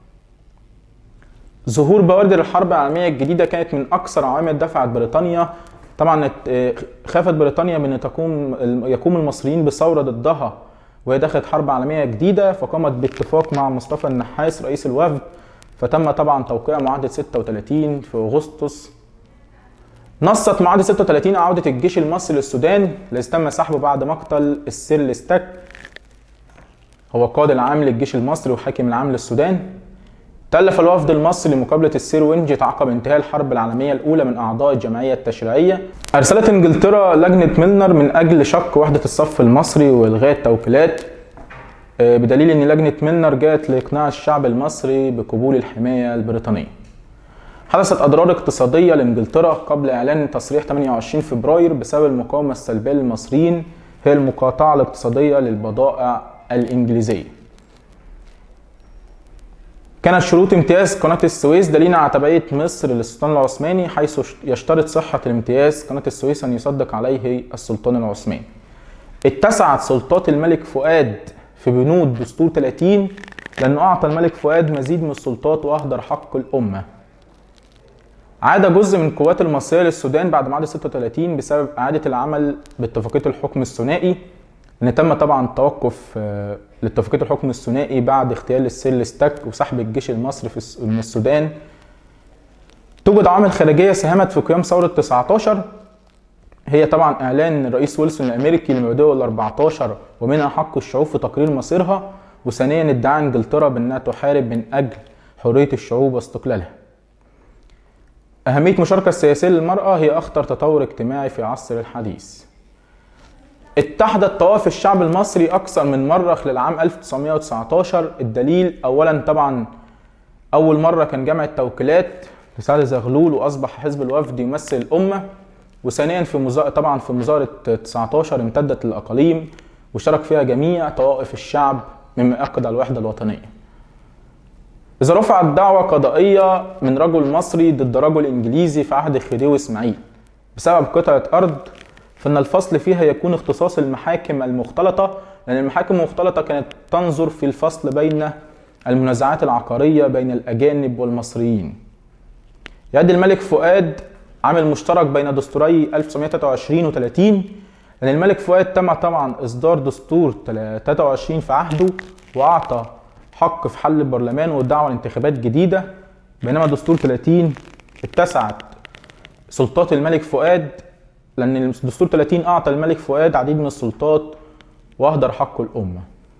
Speaker 1: ظهور بوادر الحرب العالميه الجديده كانت من اكثر عوامل دفعت بريطانيا، طبعا خافت بريطانيا من يقوم المصريين بثوره ضدها وهي دخلت حرب عالميه جديده، فقامت باتفاق مع مصطفى النحاس رئيس الوفد، فتم طبعا توقيع معاهده 36 في اغسطس. نصت معاهده 36 عوده الجيش المصري للسودان الذي تم سحبه بعد مقتل السير ستاك، هو القائد العام للجيش المصري وحاكم العام للسودان. تألف الوفد المصري لمقابلة السير وينجيت عقب انتهاء الحرب العالمية الأولى من أعضاء الجمعية التشريعية. أرسلت إنجلترا لجنة ميلنر من أجل شق وحدة الصف المصري وإلغاء التوكيلات، بدليل أن لجنة ميلنر جاءت لإقناع الشعب المصري بقبول الحماية البريطانية. حدثت أضرار اقتصادية لإنجلترا قبل إعلان تصريح 28 فبراير بسبب المقاومة السلبية للمصريين، هي المقاطعة الاقتصادية للبضائع الإنجليزية. كانت شروط امتياز قناة السويس دليلا على تبعية مصر للسلطان العثماني، حيث يشترط صحة الامتياز قناة السويس أن يصدق عليه السلطان العثماني. اتسعت سلطات الملك فؤاد في بنود دستور 30 لأنه أعطى الملك فؤاد مزيد من السلطات وأهدر حق الأمة. عاد جزء من القوات المصرية للسودان بعد معاهدة 36 بسبب إعادة العمل باتفاقية الحكم الثنائي، لأن تم طبعا التوقف لاتفاقية الحكم الثنائي بعد اغتيال السيل ستاك وسحب الجيش المصري من السودان. توجد عوامل خارجية ساهمت في قيام ثورة 19، هي طبعا إعلان الرئيس ويلسون الأمريكي للمبادئ ال14 ومنها حق الشعوب في تقرير مصيرها، وثانيا ادعاء إنجلترا بأنها تحارب من أجل حرية الشعوب واستقلالها. أهمية المشاركة السياسية للمرأة هي أخطر تطور اجتماعي في عصر الحديث. اتحدت طوائف الشعب المصري أكثر من مرة خلال عام 1919. الدليل أولا طبعا أول مرة كان جمع التوكيلات لسعد زغلول وأصبح حزب الوفد يمثل الأمة، وثانيا طبعا في مظاهرة 19 امتدت للأقاليم وشارك فيها جميع طوائف الشعب مما يؤكد على الوحدة الوطنية. إذا رفعت دعوى قضائية من رجل مصري ضد رجل إنجليزي في عهد خديوي إسماعيل بسبب قطعة أرض، فإن الفصل فيها يكون اختصاص المحاكم المختلطة، لأن المحاكم المختلطة كانت تنظر في الفصل بين المنازعات العقارية بين الأجانب والمصريين. يد الملك فؤاد عامل مشترك بين دستوري 1923 و30، لأن الملك فؤاد تم طبعا إصدار دستور 23 في عهده وأعطى حق في حل البرلمان والدعوة لانتخابات جديدة، بينما دستور 30 اتسعت سلطات الملك فؤاد، لأن الدستور 30 أعطى الملك فؤاد عديد من السلطات وأهدر حق الأمة.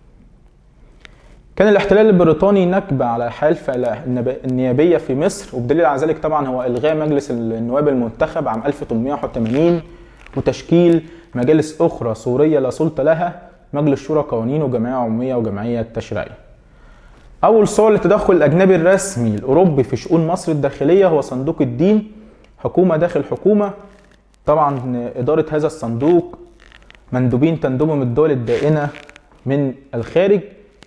Speaker 1: كان الاحتلال البريطاني نكبة على الحياة النيابية في مصر، وبدليل على ذلك طبعا هو إلغاء مجلس النواب المنتخب عام 1881 وتشكيل مجالس أخرى سورية لا سلطة لها، مجلس شورى قوانين وجمعية عمومية وجمعية تشريعية. أول صور للتدخل الأجنبي الرسمي الأوروبي في شؤون مصر الداخلية هو صندوق الدين، حكومة داخل حكومة. طبعا إدارة هذا الصندوق مندوبين تندوبهم الدول الدائنة من الخارج،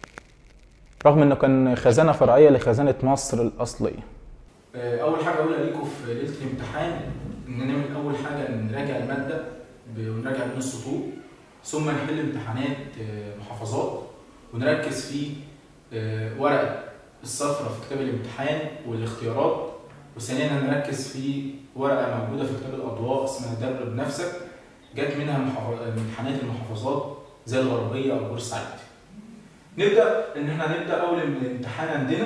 Speaker 1: رغم انه كان خزانة فرعية لخزانة مصر الأصلية.
Speaker 2: أول حاجة أقولها ليكم في ليلة الامتحان إن نعمل أول حاجة نراجع المادة ونراجع بين السطور، ثم نحل امتحانات محافظات ونركز في ورقة الصفرة في كتاب الامتحان والاختيارات، وثانيا هنركز في ورقة موجودة في كتاب الأضواء اسمها درب نفسك، جات منها امتحانات المحافظات زي الغربية أو بورسعيد. نبدأ إن احنا نبدأ أول الامتحان عندنا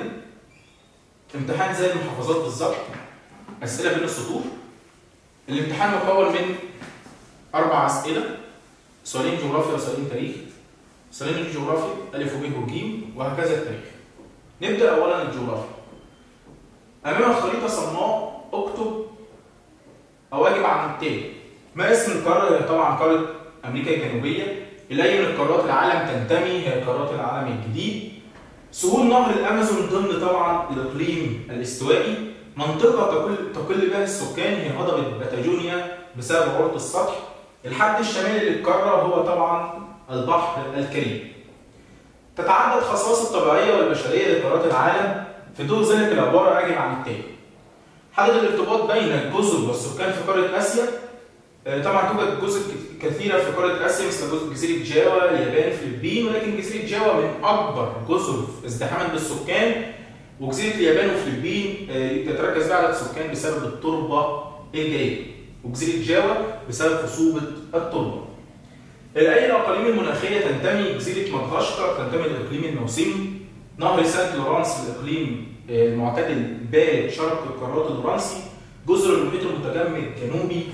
Speaker 2: امتحان زي المحافظات بالظبط، أسئلة بين السطور. الامتحان مكون من 4 أسئلة، سؤالين جغرافيا وسؤالين تاريخ، سؤالين الجغرافي ألف وب وج وهكذا التاريخ. نبدأ أولا الجغرافيا. أمامك خريطة صماء، اكتب أو واجب عن التالي. ما اسم القارة؟ هي طبعا قارة أمريكا الجنوبية. إلى أي من القارات العالم تنتمي؟ هي قارات العالم الجديد. سهول نهر الأمازون ضمن طبعا الإقليم الاستوائي. منطقة تقل بها السكان هي هضبة باتاجونيا بسبب عروة السطح. الحد الشمالي للقارة هو طبعا البحر الكاريبي. تتعدد خصائص الطبيعية والبشرية لقارات العالم، في ضوء ذلك العبارة أجب عن التالي. حدد الارتباط بين الجزر والسكان في قارة آسيا. طبعا توجد جزر كثيرة في قارة آسيا مثل جزيرة جاوا، اليابان، الفلبين، ولكن جزيرة جاوا من أكبر جزر ازدحاما بالسكان، وجزيرة اليابان والفلبين تتركز بها عدد السكان بسبب التربة الجيدة، وجزيرة جاوا بسبب خصوبة التربة. أي الأقاليم المناخية تنتمي؟ جزيرة مدغشقر تنتمي للإقليم الموسمي. نهر سانت لورانس الإقليم المعتدل بارد شرق القارات اللورانسي. جزر المحيط المتجمد جنوبي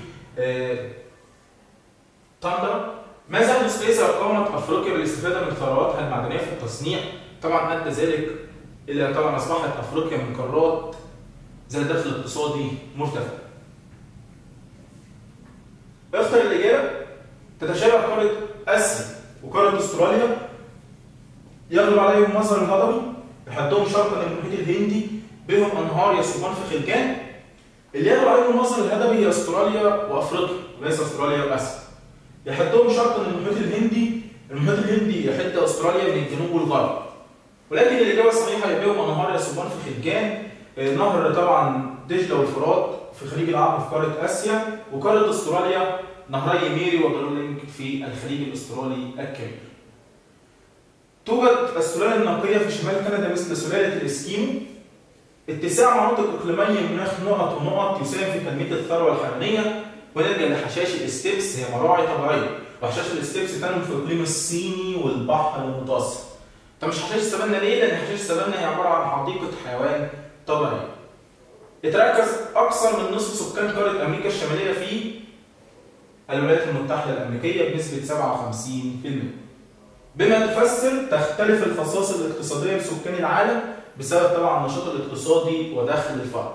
Speaker 2: تندرا. ماذا يحدث إذا قامت أفريقيا بالاستفادة من ثرواتها المعدنية في التصنيع؟ طبعا أدى ذلك اللي طبعا اصبحت افريقيا من قارات ذات دخل اقتصادي مرتفع. اختر الاجابه. تتشابه قاره اسيا وقاره استراليا، يغلب عليهم مظهر الهضبي، يحدهم شرقا المحيط الهندي، بهم انهار يصبان في خلجان. اللي يغلب عليهم مظهر الهضبي هي استراليا وافريقيا وليس استراليا واسيا. يحدهم شرقا المحيط الهندي، المحيط الهندي يحد استراليا من الجنوب والغرب. ولكن الاجابه الصحيحه هي بهم انهار يصبان في خلجان. نهر طبعا دجله والفرات في خليج العقبه في قاره اسيا، وقاره استراليا نهري ميري وجرولينج في الخليج الاسترالي الكبير. توجد السلالة النقية في شمال كندا مثل سلالة الإسكيمو. اتساع مناطق إقليمية مناخ نقط ونقط يساهم في تنمية الثروة الحيوانية. ونرجع لحشائش الاستبس، هي مراعي طبيعية، وحشائش الاستبس تنمو في الإقليم الصيني والبحر المتوسط. طب مش حشائش السافانا ليه؟ لأن حشائش السافانا هي عبارة عن حديقة حيوان طبيعية. يتركز أكثر من نصف سكان قارة أمريكا الشمالية في الولايات المتحدة الأمريكية بنسبة 57%. بما تفسر تختلف الخصائص الاقتصادية لسكان العالم بسبب طبعا النشاط الاقتصادي ودخل الفرد.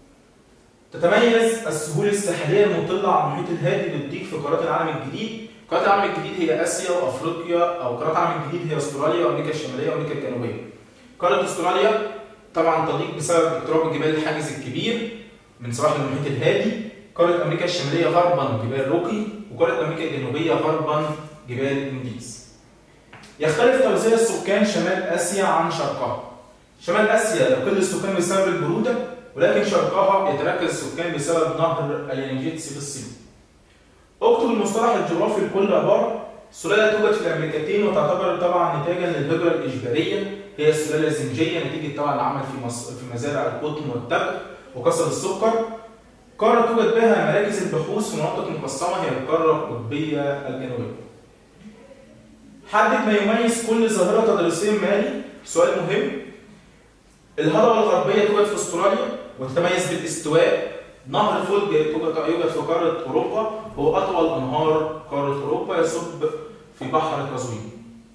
Speaker 2: تتميز السهول الساحلية المطلة على المحيط الهادي بالضيق في قارات العالم الجديد. قارات العالم الجديد هي آسيا وأفريقيا، أو قارات العالم الجديد هي أستراليا وأمريكا الشمالية وأمريكا الجنوبية. قارة أستراليا طبعا تضيق بسبب اقتراب جبال الحاجز الكبير من سواحل المحيط الهادي. قارة أمريكا الشمالية غربا جبال روكي، وقارة أمريكا الجنوبية غربا جبال إنديز. يختلف توزيع السكان شمال آسيا عن شرقها. شمال آسيا يقل السكان بسبب البرودة، ولكن شرقها يتركز السكان بسبب نهر اليانجيتسي في الصين. اكتب المصطلح الجغرافي لكل عبارة. السلالة توجد في الأمريكتين وتعتبر طبعا نتاجا للهجرة الإجبارية. هي السلالة الزنجية نتيجة طبعا العمل في مزارع القطن والتبغ وقصب السكر. قارة توجد بها مراكز البحوث في مناطق مقسمة، هي القارة القطبية الجنوبية. حدد ما يميز كل ظاهرة تدريسية مالي. سؤال مهم. الهضبة الغربية توجد في استراليا وتتميز بالاستواء. نهر فولج يوجد في قارة أوروبا، هو أطول أنهار قارة أوروبا، يصب في بحر قزوين.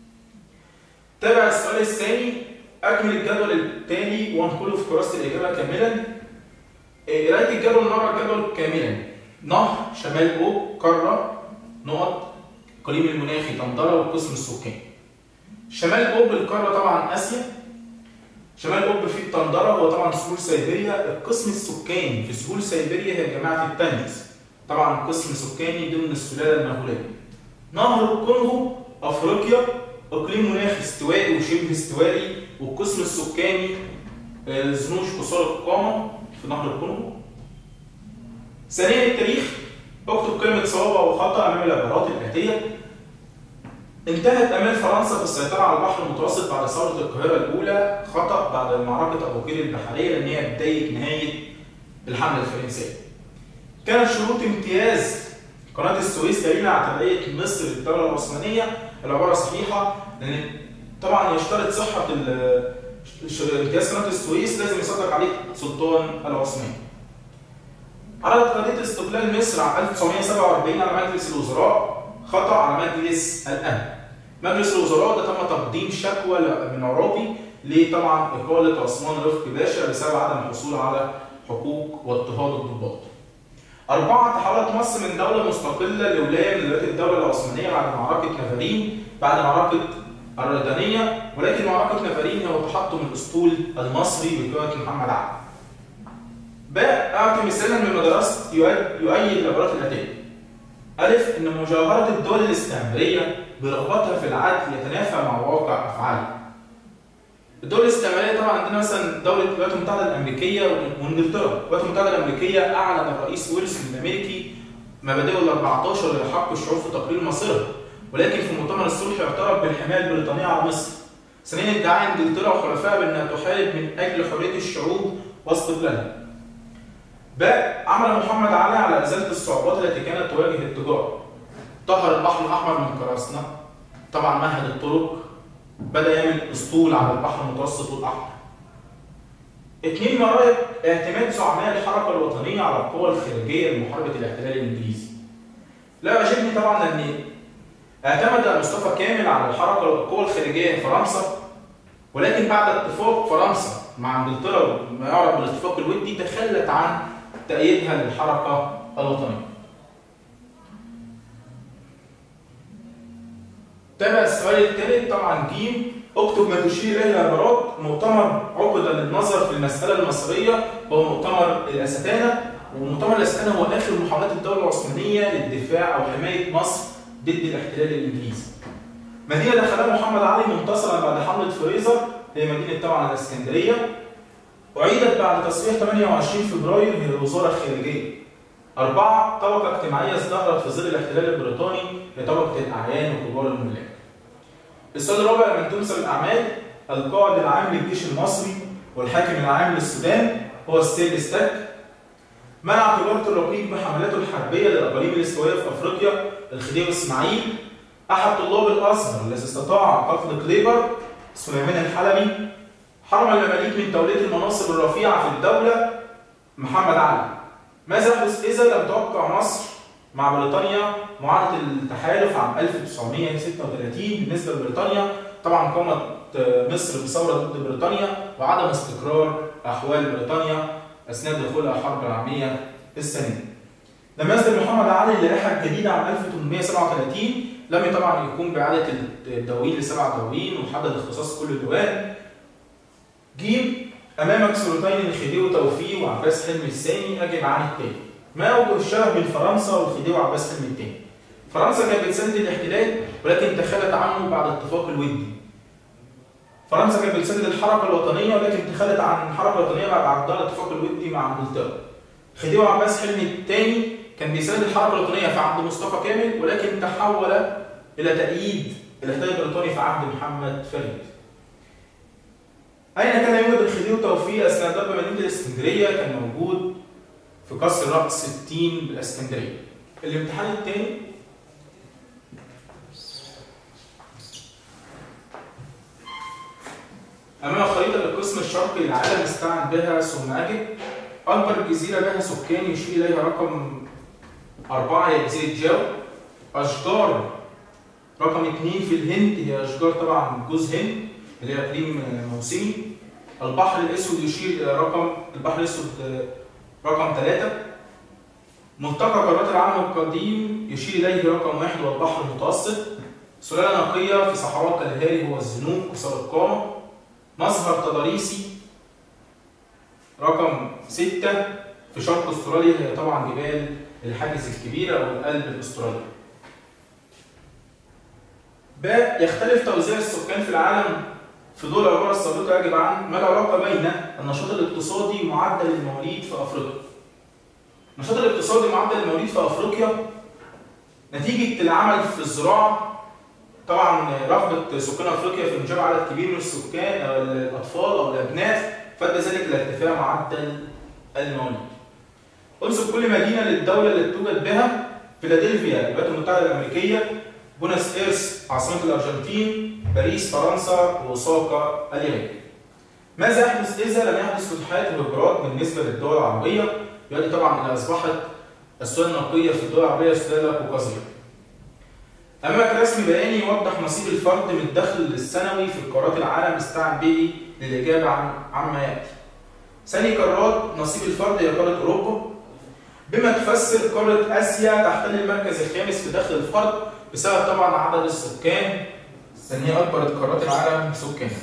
Speaker 2: تابع السؤال الثاني. أكمل الجدول التالي وانقله في كراسة الإجابة كاملا. قراية الجدول نرى الجدول كاملا. نهر شمال أوب قارة نقط الإقليم المناخي طندرة والقسم السكاني. شمال أوب القارة طبعا آسيا. شمال أوب فيه الطندرة هو طبعا سهول سيبيريا. القسم السكاني في سهول سيبيريا هي جماعة التانيوس، طبعا قسم سكاني ضمن السلالة المغولية. نهر الكونغو أفريقيا، إقليم مناخ استوائي وشبه استوائي، والقسم السكاني زنوج قصار القامة في نهر الكونغو. ثانيا التاريخ. اكتب كلمة صواب أو خطأ أمام العبارات الآتية. انتهت آمال فرنسا في السيطرة على البحر المتوسط بعد ثورة القاهرة الأولى. خطأ، بعد معركة أبو قير البحرية، لأن هي بداية نهاية الحملة الفرنسية. كانت شروط امتياز قناة السويس دليل على تبعية مصر للدولة العثمانية. العبارة صحيحة، لأن طبعا يشترط صحة امتياز قناة السويس لازم يصدق عليه السلطان العثماني. عرضت قضية استقلال مصر عام 1947 على مجلس الوزراء. خطأ، على مجلس الأمن. مجلس الوزراء ده تم تقديم شكوى من عرابي لطبعا إقالة عثمان رفقي باشا بسبب عدم الحصول على حقوق واضطهاد الضباط. 4. تحولت مصر من دولة مستقلة لولاية من ولايات الدولة العثمانية بعد معركة نافرين، بعد معركة الردانية، ولكن معركة نافرين هو تحطم الأسطول المصري بقيادة محمد علي. باء. أعطي مثالا مما درست يؤيد العبارات الآتية. ألف. إن مجاهرة الدول الاستعمارية برغبتها في العدل يتنافى مع واقع أفعالها. الدول الاستعمارية طبعا عندنا مثلا دولة الولايات المتحدة الأمريكية وإنجلترا. الولايات المتحدة الأمريكية أعلن الرئيس ويلسون الأمريكي مبادئه ال14 لحق الشعوب في تقرير مصيرها، ولكن في مؤتمر الصلح اعترف بالحماية البريطانية على مصر. ثانيا ادعاء إنجلترا وحلفائها بأنها تحارب من أجل حرية الشعوب واستقلالها. باء. عمل محمد علي على إزالة الصعوبات التي كانت تواجه التجار. طهر البحر الأحمر من قراصنة، طبعا مهد الطرق، بدأ يعمل أسطول على البحر المتوسط والأحمر. 2. مراية اعتماد زعماء الحركة الوطنية على القوى الخارجية لمحاربة الاحتلال الإنجليزي. لا يعجبني طبعا أن اعتمد مصطفى كامل على القوى الخارجية فرنسا ولكن بعد اتفاق فرنسا مع انجلترا ما يعرف بالاتفاق الودي تخلت عن تأييدها للحركة الوطنية. تابع السؤال الثالث طبعا ج. اكتب ما تشير اليه العبارات. مؤتمر عقد للنظر في المسألة المصرية هو مؤتمر الأستانة، ومؤتمر الأستانة هو آخر محاولات الدولة العثمانية للدفاع أو حماية مصر ضد الاحتلال الإنجليزي. مدينة دخلها محمد علي منتصرا بعد حملة فريزر هي مدينة طبعا الإسكندرية. أعيدت بعد تصريح 28 فبراير هي الوزارة الخارجية. 4. طبقة اجتماعية ازدهرت في ظل الاحتلال البريطاني هي طبقة الأعيان وكبار الملاك. السؤال الرابع من تنسب الأعمال. القائد العام للجيش المصري والحاكم العام للسودان هو السيد ستاك. منع تجارة الرقيق بحملاته الحربية للأقاليم الاستوائية في أفريقيا الخديوي إسماعيل. أحد طلاب الأزهر الذي استطاع قتل كليبر سليمان الحلبي. حرم المماليك من تولية المناصب الرفيعة في الدولة محمد علي. ماذا يحدث إذا لم توقع مصر مع بريطانيا معاهدة التحالف عام 1936 بالنسبة لبريطانيا؟ طبعا قامت مصر بثورة ضد بريطانيا وعدم استقرار أحوال بريطانيا أثناء دخولها الحرب العالمية الثانية. لما يصدر محمد علي اللائحة الجديدة عام 1837 لم طبعا يقوم بإعادة الدواوين ل7 دواوين وحدد اختصاص كل ديوان. ج. أمامك صورتين للخديوي توفيق وعباس حلمي الثاني، أجب عن التالي. ما أوجه الشبه بين فرنسا والخديوي وعباس حلمي الثاني؟ فرنسا كانت بتساند الاحتلال ولكن تخلت عنه بعد اتفاق الودي. فرنسا كانت بتساند الحركة الوطنية ولكن تخلت عن الحركة الوطنية بعد عقدها الاتفاق الودي مع انجلترا. الخديوي وعباس حلمي الثاني كان بيساند الحركة الوطنية في عهد مصطفى كامل ولكن تحول إلى تأييد الاحتلال البريطاني في عهد محمد فريد. أين كان يوجد الخديوي توفيق أثناء ضرب مدينة الإسكندرية؟ كان موجود في قصر رأس التين بالإسكندرية. الامتحان الثاني أمام خريطة للقسم الشرقي للعالم استعن بها ثم أجب. أكبر جزيرة بها سكان يشير إليها رقم 4 هي جزيرة جاو. أشجار رقم 2 في الهند هي أشجار طبعا جوز هند اللي هي إقليم موسمي. البحر الأسود يشير إلى البحر الأسود رقم 3. ملتقى قارات العالم القديم يشير إليه رقم 1 والبحر المتوسط. سلالة نقية في صحراء كالهاري هو الزنوق قصار القامة. مظهر تضاريسي رقم 6 في شرق استراليا هي طبعا جبال الحاجز الكبير أو القلب الأسترالي. باء يختلف توزيع السكان في العالم في ضوء العبارة السابقة يجب عن ما العلاقة بين النشاط الاقتصادي ومعدل المواليد في أفريقيا. النشاط الاقتصادي ومعدل المواليد في أفريقيا نتيجة العمل في الزراعة. طبعا رغبة سكان أفريقيا في إنجاب عدد كبير من السكان أو الأطفال أو الأبناء فأدى ذلك إلى ارتفاع معدل المواليد. انسب كل مدينة للدولة اللي توجد بها. فيلادلفيا الولايات المتحدة الأمريكية، بوناس إيرس عاصمة الأرجنتين، باريس فرنسا، وأوساكا اليابان. ماذا يحدث إذا لم يحدث فتوحات وهجرات بالنسبة للدول العربية؟ يؤدي طبعا إلى أصبحت السلالة النقية في الدول العربية سلالة قوقازية. أمامك رسم بياني يوضح نصيب الفرد من الدخل السنوي في قارات العالم استعن به للإجابة عما يأتي. ثاني قارات نصيب الفرد هي قارة أوروبا. بما تفسر قارة آسيا تحتل المركز الخامس في دخل الفرد بسبب طبعا عدد السكان لأن هي أكبر قارات العالم سكانا.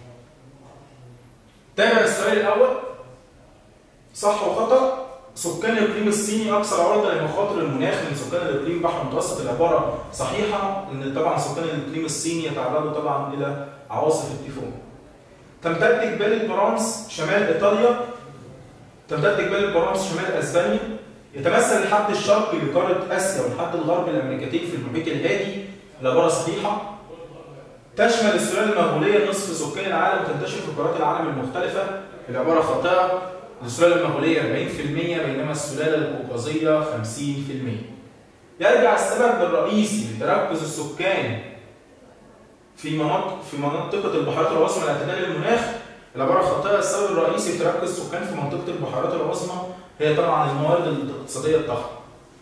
Speaker 2: تابع السؤال الأول صح وخطأ. سكان الإقليم الصيني أكثر عرضة لمخاطر المناخ من سكان الإقليم البحر المتوسط. العبارة صحيحة لأن طبعا سكان الإقليم الصيني يتعرضوا طبعا إلى عواصف التيفون. تمتد جبال البرانس شمال إيطاليا. تمتد جبال البرانس شمال أسبانيا. يتمثل الحد الشرقي لقارة آسيا والحد الغربي للأمريكتين في المحيط الهادي. العبارة صحيحة. تشمل السلالة المغولية نصف سكان العالم وتنتشر في قارات العالم المختلفة. العبارة خاطئة. السلالة المغولية 40% بينما السلالة القوقازية 50%. يرجع السبب الرئيسي لتركز السكان في منطقة البحيرات العظمى لاعتدال المناخ. العبارة خاطئة. السبب الرئيسي لتركز السكان في منطقة البحيرات العظمى هي طبعا الموارد الاقتصادية الضخمة.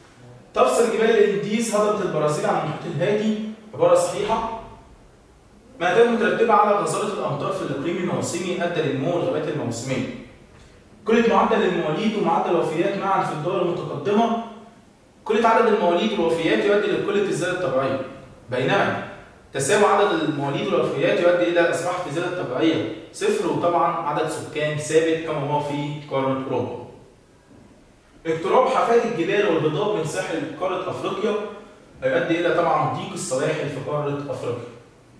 Speaker 2: تفصل جبال الانديز هضبة البرازيل عن المحيط الهادي. عبارة صحيحة. ما دام مترتبه على غزاره الامطار في الاقليم الموسمي ادى لنمو الغابات الموسميه. قله معدل المواليد ومعدل الوفيات معا في الدول المتقدمه، قله عدد المواليد والوفيات يؤدي لقله الزياده الطبيعيه، بينما تساوي عدد المواليد والوفيات يؤدي الى اصبحت الزياده الطبيعيه صفر، وطبعا عدد سكان ثابت كما هو في قاره اوروبا. اقتراب حافات الجبال والهضاب من ساحل قاره افريقيا هيؤدي الى طبعا ضيق السواحل في قاره افريقيا.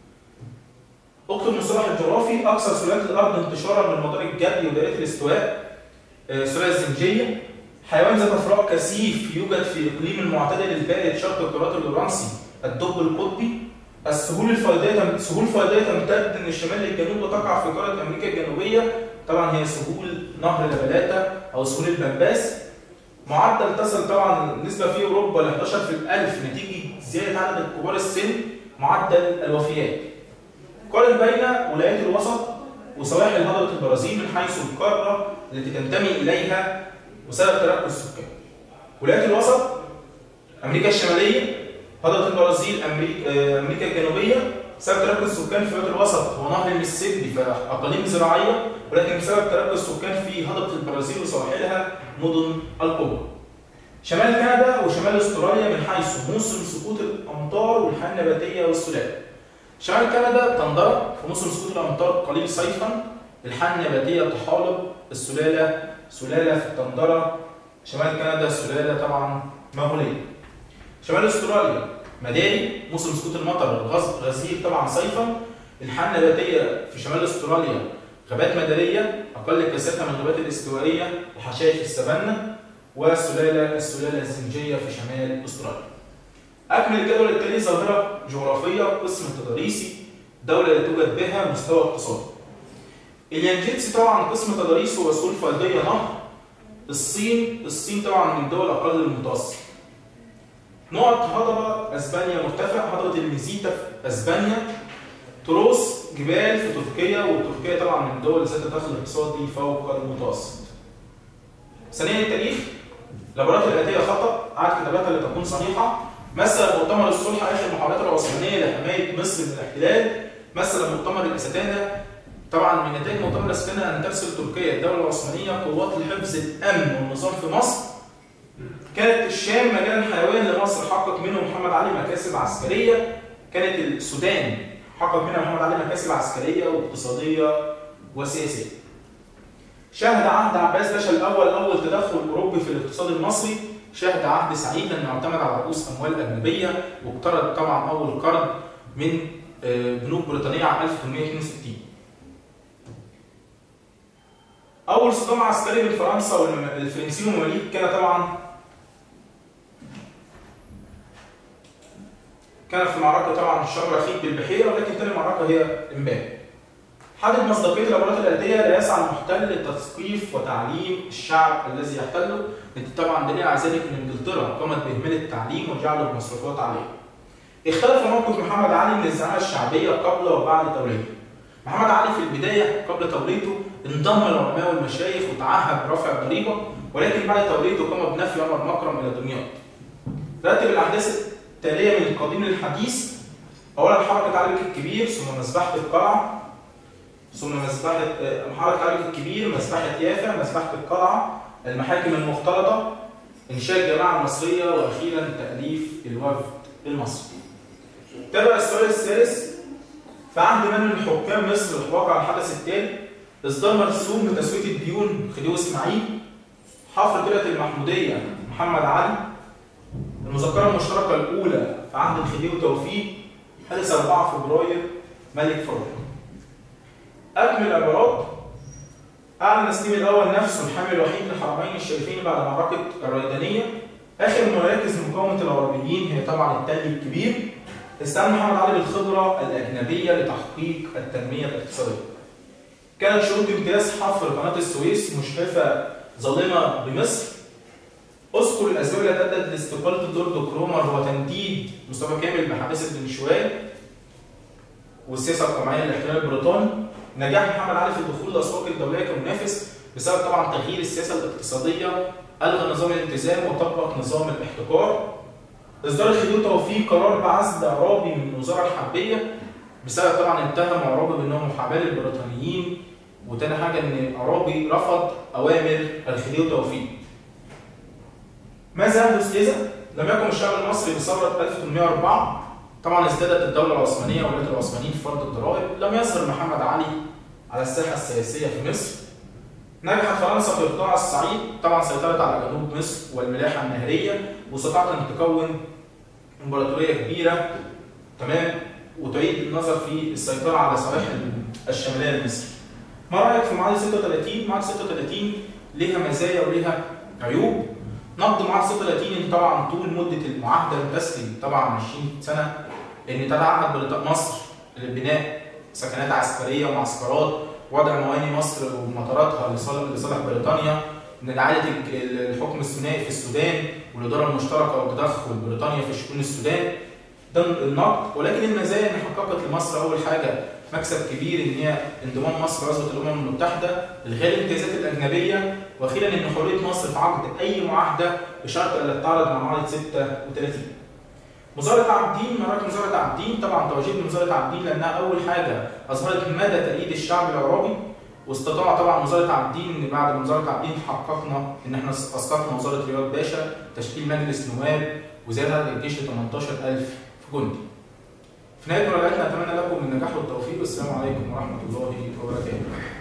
Speaker 2: اكتب المصطلح الجغرافي: اكثر سلالات الارض انتشارا من مدار الجبل ودائره الاستواء السلاله الزنجيه، حيوان ذات افراء كثيف يوجد في اقليم المعتدل البارد شرق القارات الاورانسي الدب القطبي. السهول الفيضيه تمتد من الشمال للجنوب وتقع في قاره امريكا الجنوبيه، طبعا هي سهول نهر لابلاتا او سهول البنباس. معدل تصل طبعا النسبه في اوروبا ل 11 في الألف نتيجه زياده عدد كبار السن. معدل الوفيات. قارن بين ولايات الوسط وسواحل هضبه البرازيل من حيث القاره التي تنتمي اليها وسبب تركز السكان. ولايات الوسط: امريكا الشماليه، هضبه البرازيل، امريكا الجنوبيه. سبب تركز السكان في ولايات الوسط هو نهر الميسيسيبي فاقاليم زراعيه، ولكن بسبب تركز السكان في هضبه البرازيل وسواحلها مدن القرى. شمال كندا وشمال استراليا من حيث موسم سقوط الامطار والحياه النباتيه والسلال. شمال كندا تندرة في موسم سقوط الامطار قليل صيفا، الحياه النباتيه طحالب، السلاله سلاله في التندرة. شمال كندا سلاله طبعا مغوليه. شمال استراليا مداري، موسم سقوط المطر غزير طبعا صيفا، الحياه النباتيه في شمال استراليا غابات مداريه اقل كثافه من الغابات الاستوائيه وحشائش السافانا، والسلاله الزنجيه في شمال استراليا. اكمل الجدول التالي: ظاهره جغرافيه، قسم تضاريسي، دوله لا توجد بها، مستوى اقتصادي. اليانجيتسي طبعا قسم تضاريسي وسهول فيضيه نهر. الصين طبعا من الدول اقل المتوسط. نقط: هضبه اسبانيا مرتفع، هضبه الميزيتا في اسبانيا، تروس جبال في تركيا، وتركيا طبعا من الدول ذات الدخل الاقتصادي فوق المتوسط. ثانيا التاريخ: العبارات الاتيه خطا، عاد كتاباتها لتكون صحيحه. مثل مؤتمر الصلح اخر المحاولات العثمانيه لحمايه مصر من الاحتلال. مثل مؤتمر الاستانه، طبعا من نتائج مؤتمر الاستانه ان ترسل تركيا الدوله العثمانيه قوات لحفظ الامن والنظام في مصر. كانت الشام مجالا حيوان لمصر، حقق منه محمد علي مكاسب عسكريه. كانت السودان حقق منها محمد علي مكاسب عسكريه واقتصاديه وسياسيه. شهد عهد عباس باشا الاول اول تدخل اوروبي في الاقتصاد المصري. شهد عهد سعيد لانه اعتمد على رؤوس اموال اجنبيه، واقترض طبعا اول قرض من بنوك بريطانيه عام 1862. اول صدام عسكري بين فرنسا والفرنسيين والمماليك كان في معركه طبعا شمرخيت بالبحيره، ولكن ثاني معركه هي امبابه. حدد مصداقيه العبارات الاتيه: لا يسعى المحتل لتثقيف وتعليم الشعب الذي يحتله. طبعا دليل على ذلك ان انجلترا قامت باهمال التعليم وجعله بمصروفات عاليه. اختلف موقف محمد علي من الزعامه الشعبيه قبل وبعد توليته. محمد علي في البدايه قبل توليته انضم للعلماء والمشايخ وتعهد برفع الضريبه، ولكن بعد توليته قام بنفي عمر مكرم الى دمياط. رتب الاحداث التاليه من القديم للحديث: اولا حركه علي الكبير، ثم مذبحه القلعه، ثم حركه علي الكبير، مذبحه يافا، مذبحه القلعه، المحاكم المختلطه، انشاء الجماعه المصريه، واخيرا تاليف الوفد المصري. تابع السؤال الثالث: في عهد من حكام مصر وقع الحدث التالي: اصدار مرسوم بتسويه الديون خديوي اسماعيل، حفر قلعه المحموديه محمد علي، المذكره المشتركه الاولى في عهد الخديوي توفيق، حدث 4 فبراير ملك فاروق. اكمل العبارات: اعلن سليم الاول نفسه الحامي الوحيد للحرمين الشريفين بعد معركه الريدانيه. اخر مراكز مقاومه العربيين هي طبعا التل الكبير. استعان محمد علي بالخبره الاجنبيه لتحقيق التنميه الاقتصاديه. كانت شروط امتياز حفر قناه السويس مشرفه ظالمه بمصر. اذكر الاسباب التي ادت لاستقاله اللورد كرومر وتنديد مصطفى كامل بحادثه بنشوال والسياسه القمعيه للاحتلال البريطاني. نجاح محمد علي في الدخول للاسواق الدوليه كمنافس بسبب طبعا تغيير السياسه الاقتصاديه، الغى نظام الالتزام وطبق نظام الاحتكار. اصدار الخديوي توفيق قرار بعزل عرابي من الوزاره الحربيه بسبب طبعا اتهم عرابي بانه محاباه للبريطانيين، وتاني حاجه ان عرابي رفض اوامر الخديوي توفيق. ماذا يحدث اذا لم يقم الشعب المصري بثوره 1804؟ طبعا ازدادت الدوله العثمانيه وولايه العثمانيين في فرض الضرائب، لم يظهر محمد علي على الساحه السياسيه في مصر. نجحت فرنسا في اقطاع الصعيد، طبعا سيطرت على جنوب مصر والملاحه النهريه، واستطاعت ان تكون امبراطوريه كبيره، تمام، وتعيد النظر في السيطره على سواحل الشماليه لمصر. ما رايك في معاهده 36؟ معاهده 36 ليها مزايا وليها عيوب. نقد معاهده 36 ان طبعا طول مده المعاهده بتسري طبعا 20 سنه، ان تتعهد مصر لبناء سكنات عسكريه ومعسكرات، وضع مواني مصر ومطاراتها لصالح بريطانيا، ان اعاده الحكم الثنائي في السودان والاداره المشتركه وتدخل بريطانيا في شؤون السودان. ده النقد. ولكن المزايا ان حققت لمصر اول حاجه مكسب كبير، ان هي انضمام مصر لعصبه الامم المتحده، الغاء الامتيازات الاجنبيه، واخيرا ان حريه مصر في عقد اي معاهده بشرط الا تتعارض مع معاهده 36. مظاهره عابدين، ما رايك مظاهره عابدين؟ طبعا توجيه مظاهره عابدين لانها اول حاجه اظهرت مدى تأييد الشعب العرابي، واستطاع طبعا مظاهره عابدين ان بعد مظاهره عابدين حققنا ان احنا اسقطنا وزاره رياض باشا، تشكيل مجلس نواب، وزياده عدد الجيش ل 18000 جندي. في نهايه مراجعتنا اتمنى لكم النجاح والتوفيق، والسلام عليكم ورحمه الله وبركاته.